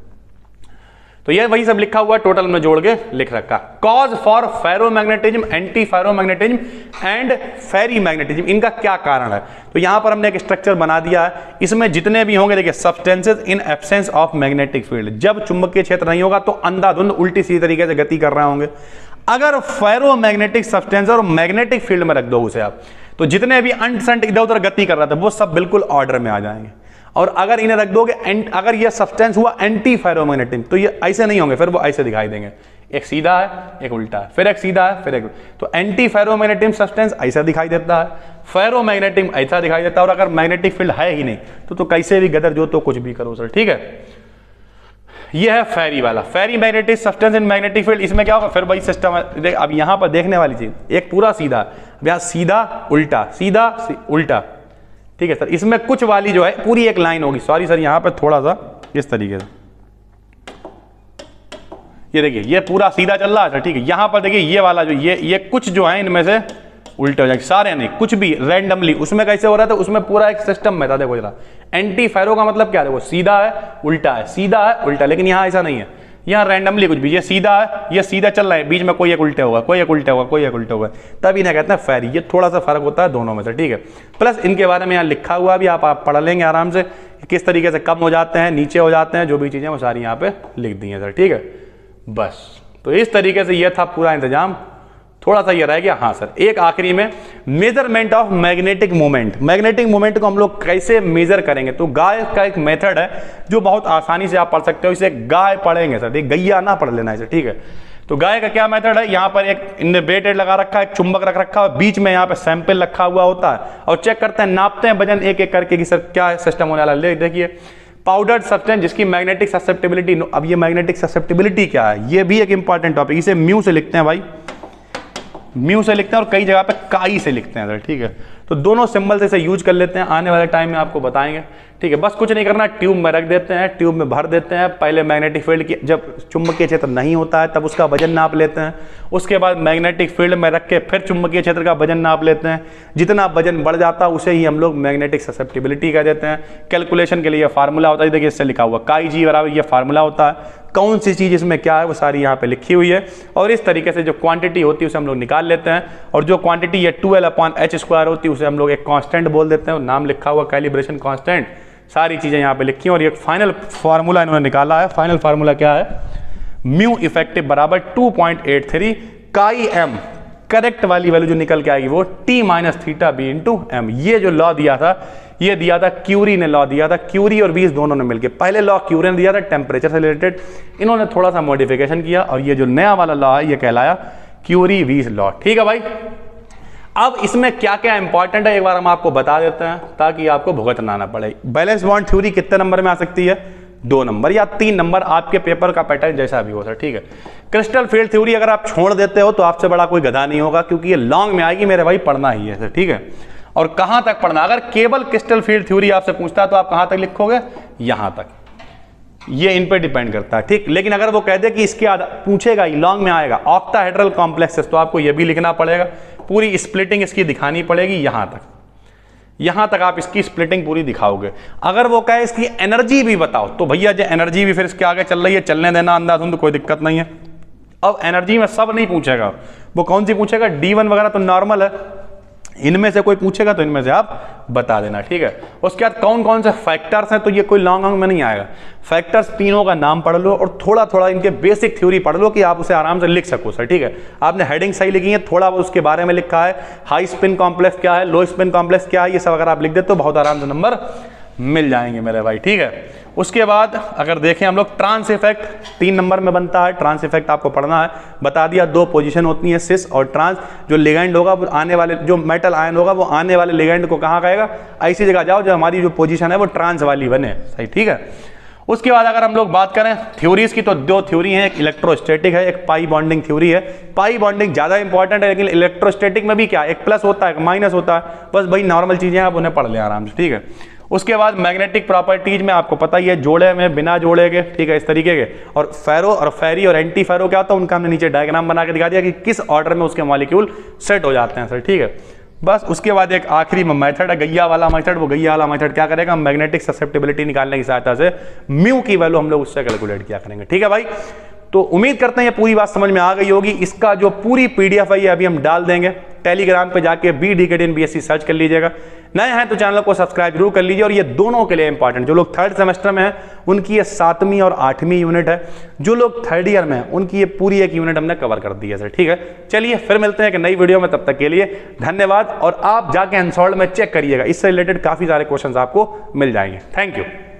Speaker 1: तो ये वही सब लिखा हुआ है, टोटल में जोड़ के लिख रखा। Cause for ferromagnetism, anti ferromagnetism and ferri magnetism, इनका क्या कारण है? तो यहां पर हमने एक स्ट्रक्चर बना दिया है। इसमें जितने भी होंगे देखिए, substances in absence of magnetic field, जब चुंबकीय क्षेत्र नहीं होगा तो अंधाधुंध उल्टी सीधी तरीके से गति कर रहे होंगे। अगर फेरोमैग्नेटिक सब्सटेंस और मैग्नेटिक फील्ड में रख दो उसे आप, तो जितने भी अंट इधर उधर गति कर रहा था वो सब बिल्कुल ऑर्डर में आ जाएंगे। और अगर इन्हें रख दोगे, अगर ये सब्सटेंस हुआ एंटी फेरोमैग्नेटिक, तो ये ऐसे नहीं होंगे, फिर वो ऐसे दिखाई देंगे, एक सीधा है एक उल्टा है, फिर एक सीधा है फिर एक। तो एंटी फेरोमैग्नेटिक सब्सटेंस ऐसा दिखाई देता है, फेरोमैग्नेटिक ऐसा दिखाई देता है। और अगर मैग्नेटिक फील्ड है ही नहीं तो कैसे भी गदर जो तो कुछ भी करो सर। ठीक है, ये है फेरी वाला, ferri magnetic substance in magnetic field. इसमें क्या होगा? फिर वही सिस्टम है। अब यहां पर देखने वाली चीज, एक पूरा सीधा, अब यहां सीधा उल्टा सीधा उल्टा। ठीक है सर, इसमें कुछ वाली जो है पूरी एक लाइन होगी। सॉरी सर, यहां पे थोड़ा सा इस तरीके से, ये देखिए ये पूरा सीधा चल रहा है सर। ठीक है, यहां पर देखिए ये वाला जो ये कुछ जो है इनमें से उल्टे हो जाएंगे, सारे नहीं, कुछ भी रैंडमली। उसमें कैसे हो रहा था? उसमें पूरा एक सिस्टम में था। देखो जरा, एंटी फेरो का मतलब क्या है? देखो सीधा है उल्टा है, सीधा है उल्टा, लेकिन यहां ऐसा नहीं है, यहाँ रैंडमली कुछ भी, ये सीधा है, ये सीधा चल रहा है, बीच में कोई एक उल्टे होगा, कोई एक उल्टे होगा, कोई एक उल्टे होगा, तब इन्हें कहते हैं फेरी। ये थोड़ा सा फर्क होता है दोनों में से। ठीक है, प्लस इनके बारे में यहाँ लिखा हुआ भी, आप पढ़ लेंगे आराम से, किस तरीके से कम हो जाते हैं, नीचे हो जाते हैं, जो भी चीजें वो सारी यहाँ पे लिख दी हैं सर। ठीक है, बस तो इस तरीके से ये था पूरा इंतजाम। थोड़ा सा ये रह गया, हाँ सर, एक आखिरी में measurement of magnetic moment. Magnetic moment को हम लोग कैसे मेजर करेंगे? तो गाय का एक मेथड है जो बहुत आसानी से आप पढ़ सकते हो, इसे गाय पढ़ेंगे सर, गैया ना पढ़ लेना इसे। ठीक है, तो गाय का क्या मेथड है? यहाँ पर एक इनवेटेड लगा रखा है, एक चुंबक रख रखा है, बीच में यहाँ पे सैंपल रखा हुआ होता है, और चेक करते हैं, नापते हैं वजन एक एक करके कि सर क्या सिस्टम होने वाला है। देखिए पाउडर्ड सब्सटेंस जिसकी मैग्नेटिक ससेप्टिबिलिटी, अब ये मैग्नेटिक ससेप्टिबिलिटी क्या है? ये भी एक इंपॉर्टेंट टॉपिक, इसे म्यू से लिखते हैं भाई, म्यू से लिखते हैं, और कई जगह पे काई से लिखते हैं सर। ठीक है, तो दोनों सिंबल से इसे यूज कर लेते हैं, आने वाले टाइम में आपको बताएंगे। ठीक है, बस कुछ नहीं करना, ट्यूब में रख देते हैं, ट्यूब में भर देते हैं। पहले मैग्नेटिक फील्ड की, जब चुंबकीय क्षेत्र नहीं होता है तब उसका वजन नाप लेते हैं, उसके बाद मैग्नेटिक फील्ड में रख के फिर चुंबकीय क्षेत्र का वजन नाप लेते हैं। जितना वजन बढ़ जाता है उसे ही हम लोग मैग्नेटिक ससेप्टिबिलिटी कह देते हैं। कैलकुलेशन के लिए फार्मूला होता है, देखिए इससे लिखा हुआ काई जी बराबर ये फार्मूला होता है, कौन सी चीज इसमें क्या है वो सारी यहाँ पे लिखी हुई है, और इस तरीके से जो क्वांटिटी होती है उसे हम लोग निकाल लेते हैं, और जो क्वांटिटी ये 12/h² होती है उसे हम लोग एक कांस्टेंट बोल देते हैं, नाम लिखा हुआ कैलिब्रेशन कांस्टेंट, सारी चीजें यहाँ पे लिखी हैं। और ये फाइनल फार्मूला इन्होंने निकाला है, फाइनल फार्मूला क्या है? म्यू इफेक्टिव बराबर 2.83 काई m, करेक्ट वाली वैल्यू जो निकल के आएगी वो T-θB/m। ये जो लॉ दिया था, ये दिया था क्यूरी ने, लॉ दिया था, क्यूरी और वीस दोनों ने मिलकर। पहले लॉ क्यूरी ने दिया था टेम्परेचर से रिलेटेड, इन्होंने थोड़ा सा मॉडिफिकेशन किया, और ये जो नया वाला लॉ है ये कहलाया क्यूरी वीस लॉ। ठीक है भाई, अब इसमें क्या क्या इंपॉर्टेंट है एक बार हम आपको बता देते हैं ताकि आपको भुगतना ना पड़े। बैलेंस बॉन्ड थ्योरी कितने नंबर में आ सकती है? 2 नंबर या 3 नंबर, आपके पेपर का पैटर्न जैसा भी हो सर। ठीक है, क्रिस्टल फील्ड थ्योरी अगर आप छोड़ देते हो तो आपसे बड़ा कोई गधा नहीं होगा, क्योंकि ये लॉन्ग में आएगी मेरे भाई, पढ़ना ही है सर। ठीक है, और कहां तक पढ़ना? अगर केवल क्रिस्टल फील्ड थ्योरी आपसे पूछता है तो आप कहां तक लिखोगे? यहां तक, ये इन पे डिपेंड करता है। ठीक, लेकिन अगर वो कह दे कि इसके पूछेगा ही, लॉन्ग में आएगा ऑक्टाहेड्रल कॉम्प्लेक्सेस, तो आपको ये भी लिखना पड़ेगा, पूरी स्प्लिटिंग इसकी दिखानी पड़ेगी यहां तक। यहां तक आप इसकी स्प्लिटिंग पूरी दिखाओगे। अगर वो कहे इसकी एनर्जी भी बताओ, तो भैया जो एनर्जी भी फिर इसके आगे चल रही है, चलने देना अंधाधुंध, कोई दिक्कत नहीं है। अब एनर्जी में सब नहीं पूछेगा, वो कौन सी पूछेगा, D1 वगैरह तो नॉर्मल है, इनमें से कोई पूछेगा तो इनमें से आप बता देना, ठीक है। उसके बाद कौन कौन से फैक्टर्स हैं, तो ये कोई लॉन्ग में नहीं आएगा। फैक्टर्स तीनों का नाम पढ़ लो और थोड़ा थोड़ा इनके बेसिक थ्योरी पढ़ लो कि आप उसे आराम से लिख सको सर, ठीक है। आपने हेडिंग सही लिखी है, थोड़ा उसके बारे में लिखा है, हाई स्पिन कॉम्प्लेक्स क्या है, लो स्पिन कॉम्प्लेक्स क्या है, ये सब अगर आप लिख देते तो बहुत आराम से नंबर मिल जाएंगे मेरे भाई, ठीक है। उसके बाद अगर देखें हम लोग, ट्रांस इफेक्ट 3 नंबर में बनता है। ट्रांस इफेक्ट आपको पढ़ना है, बता दिया 2 पोजीशन होती हैं, सिस और ट्रांस। जो लिगेंड होगा वो आने वाले, जो मेटल आयन होगा वो आने वाले लिगेंड को कहाँ कहेगा, ऐसी जगह जाओ जो हमारी जो पोजीशन है वो ट्रांस वाली बने, सही, ठीक है। उसके बाद अगर हम लोग बात करें थ्योरीज की, तो 2 थ्योरी हैं, एक इलेक्ट्रोस्टैटिक है, एक पाई बॉन्डिंग थ्योरी है। पाई बॉन्डिंग ज्यादा इंपॉर्टेंट है, लेकिन इलेक्ट्रोस्टैटिक में भी क्या, एक प्लस होता है, एक माइनस होता है, बस भाई नॉर्मल चीजें आप उन्हें पढ़ लें आराम से, ठीक है। उसके बाद मैग्नेटिक प्रॉपर्टीज में आपको पता ही है, जोड़े में, बिना जोड़े के, ठीक है, इस तरीके के। और फेरो और फेरी और एंटी फेरो क्या होता है, उनका हमने नीचे डायग्राम बना के दिखा दिया कि किस ऑर्डर में उसके मॉलिक्यूल सेट हो जाते हैं सर, ठीक है। बस उसके बाद एक आखिरी मेथड है गैया वाला मेथड। वो गैया वाला मेथड क्या करेगा, मैग्नेटिक ससेप्टिबिलिटी निकालने की सहायता से म्यू की वैल्यू हम लोग उससे कैलकुलेट किया करेंगे, ठीक है भाई। तो उम्मीद करते हैं ये पूरी बात समझ में आ गई होगी। इसका जो पूरी PDF है ये अभी हम डाल देंगे टेलीग्राम पे, जाके BDKD in BSc सर्च कर लीजिएगा। नए हैं तो चैनल को सब्सक्राइब जरूर कर लीजिए। और ये दोनों के लिए इंपॉर्टेंट, जो लोग 3rd सेमेस्टर में हैं उनकी ये 7वीं और 8वीं यूनिट है, जो लोग 3rd ईयर में हैं उनकी ये पूरी एक यूनिट हमने कवर कर दी है सर, ठीक है। चलिए फिर मिलते हैं एक नई वीडियो में, तब तक के लिए धन्यवाद। और आप जाके एनसॉल्ड में चेक करिएगा, इससे रिलेटेड काफी सारे क्वेश्चन आपको मिल जाएंगे। Thank you.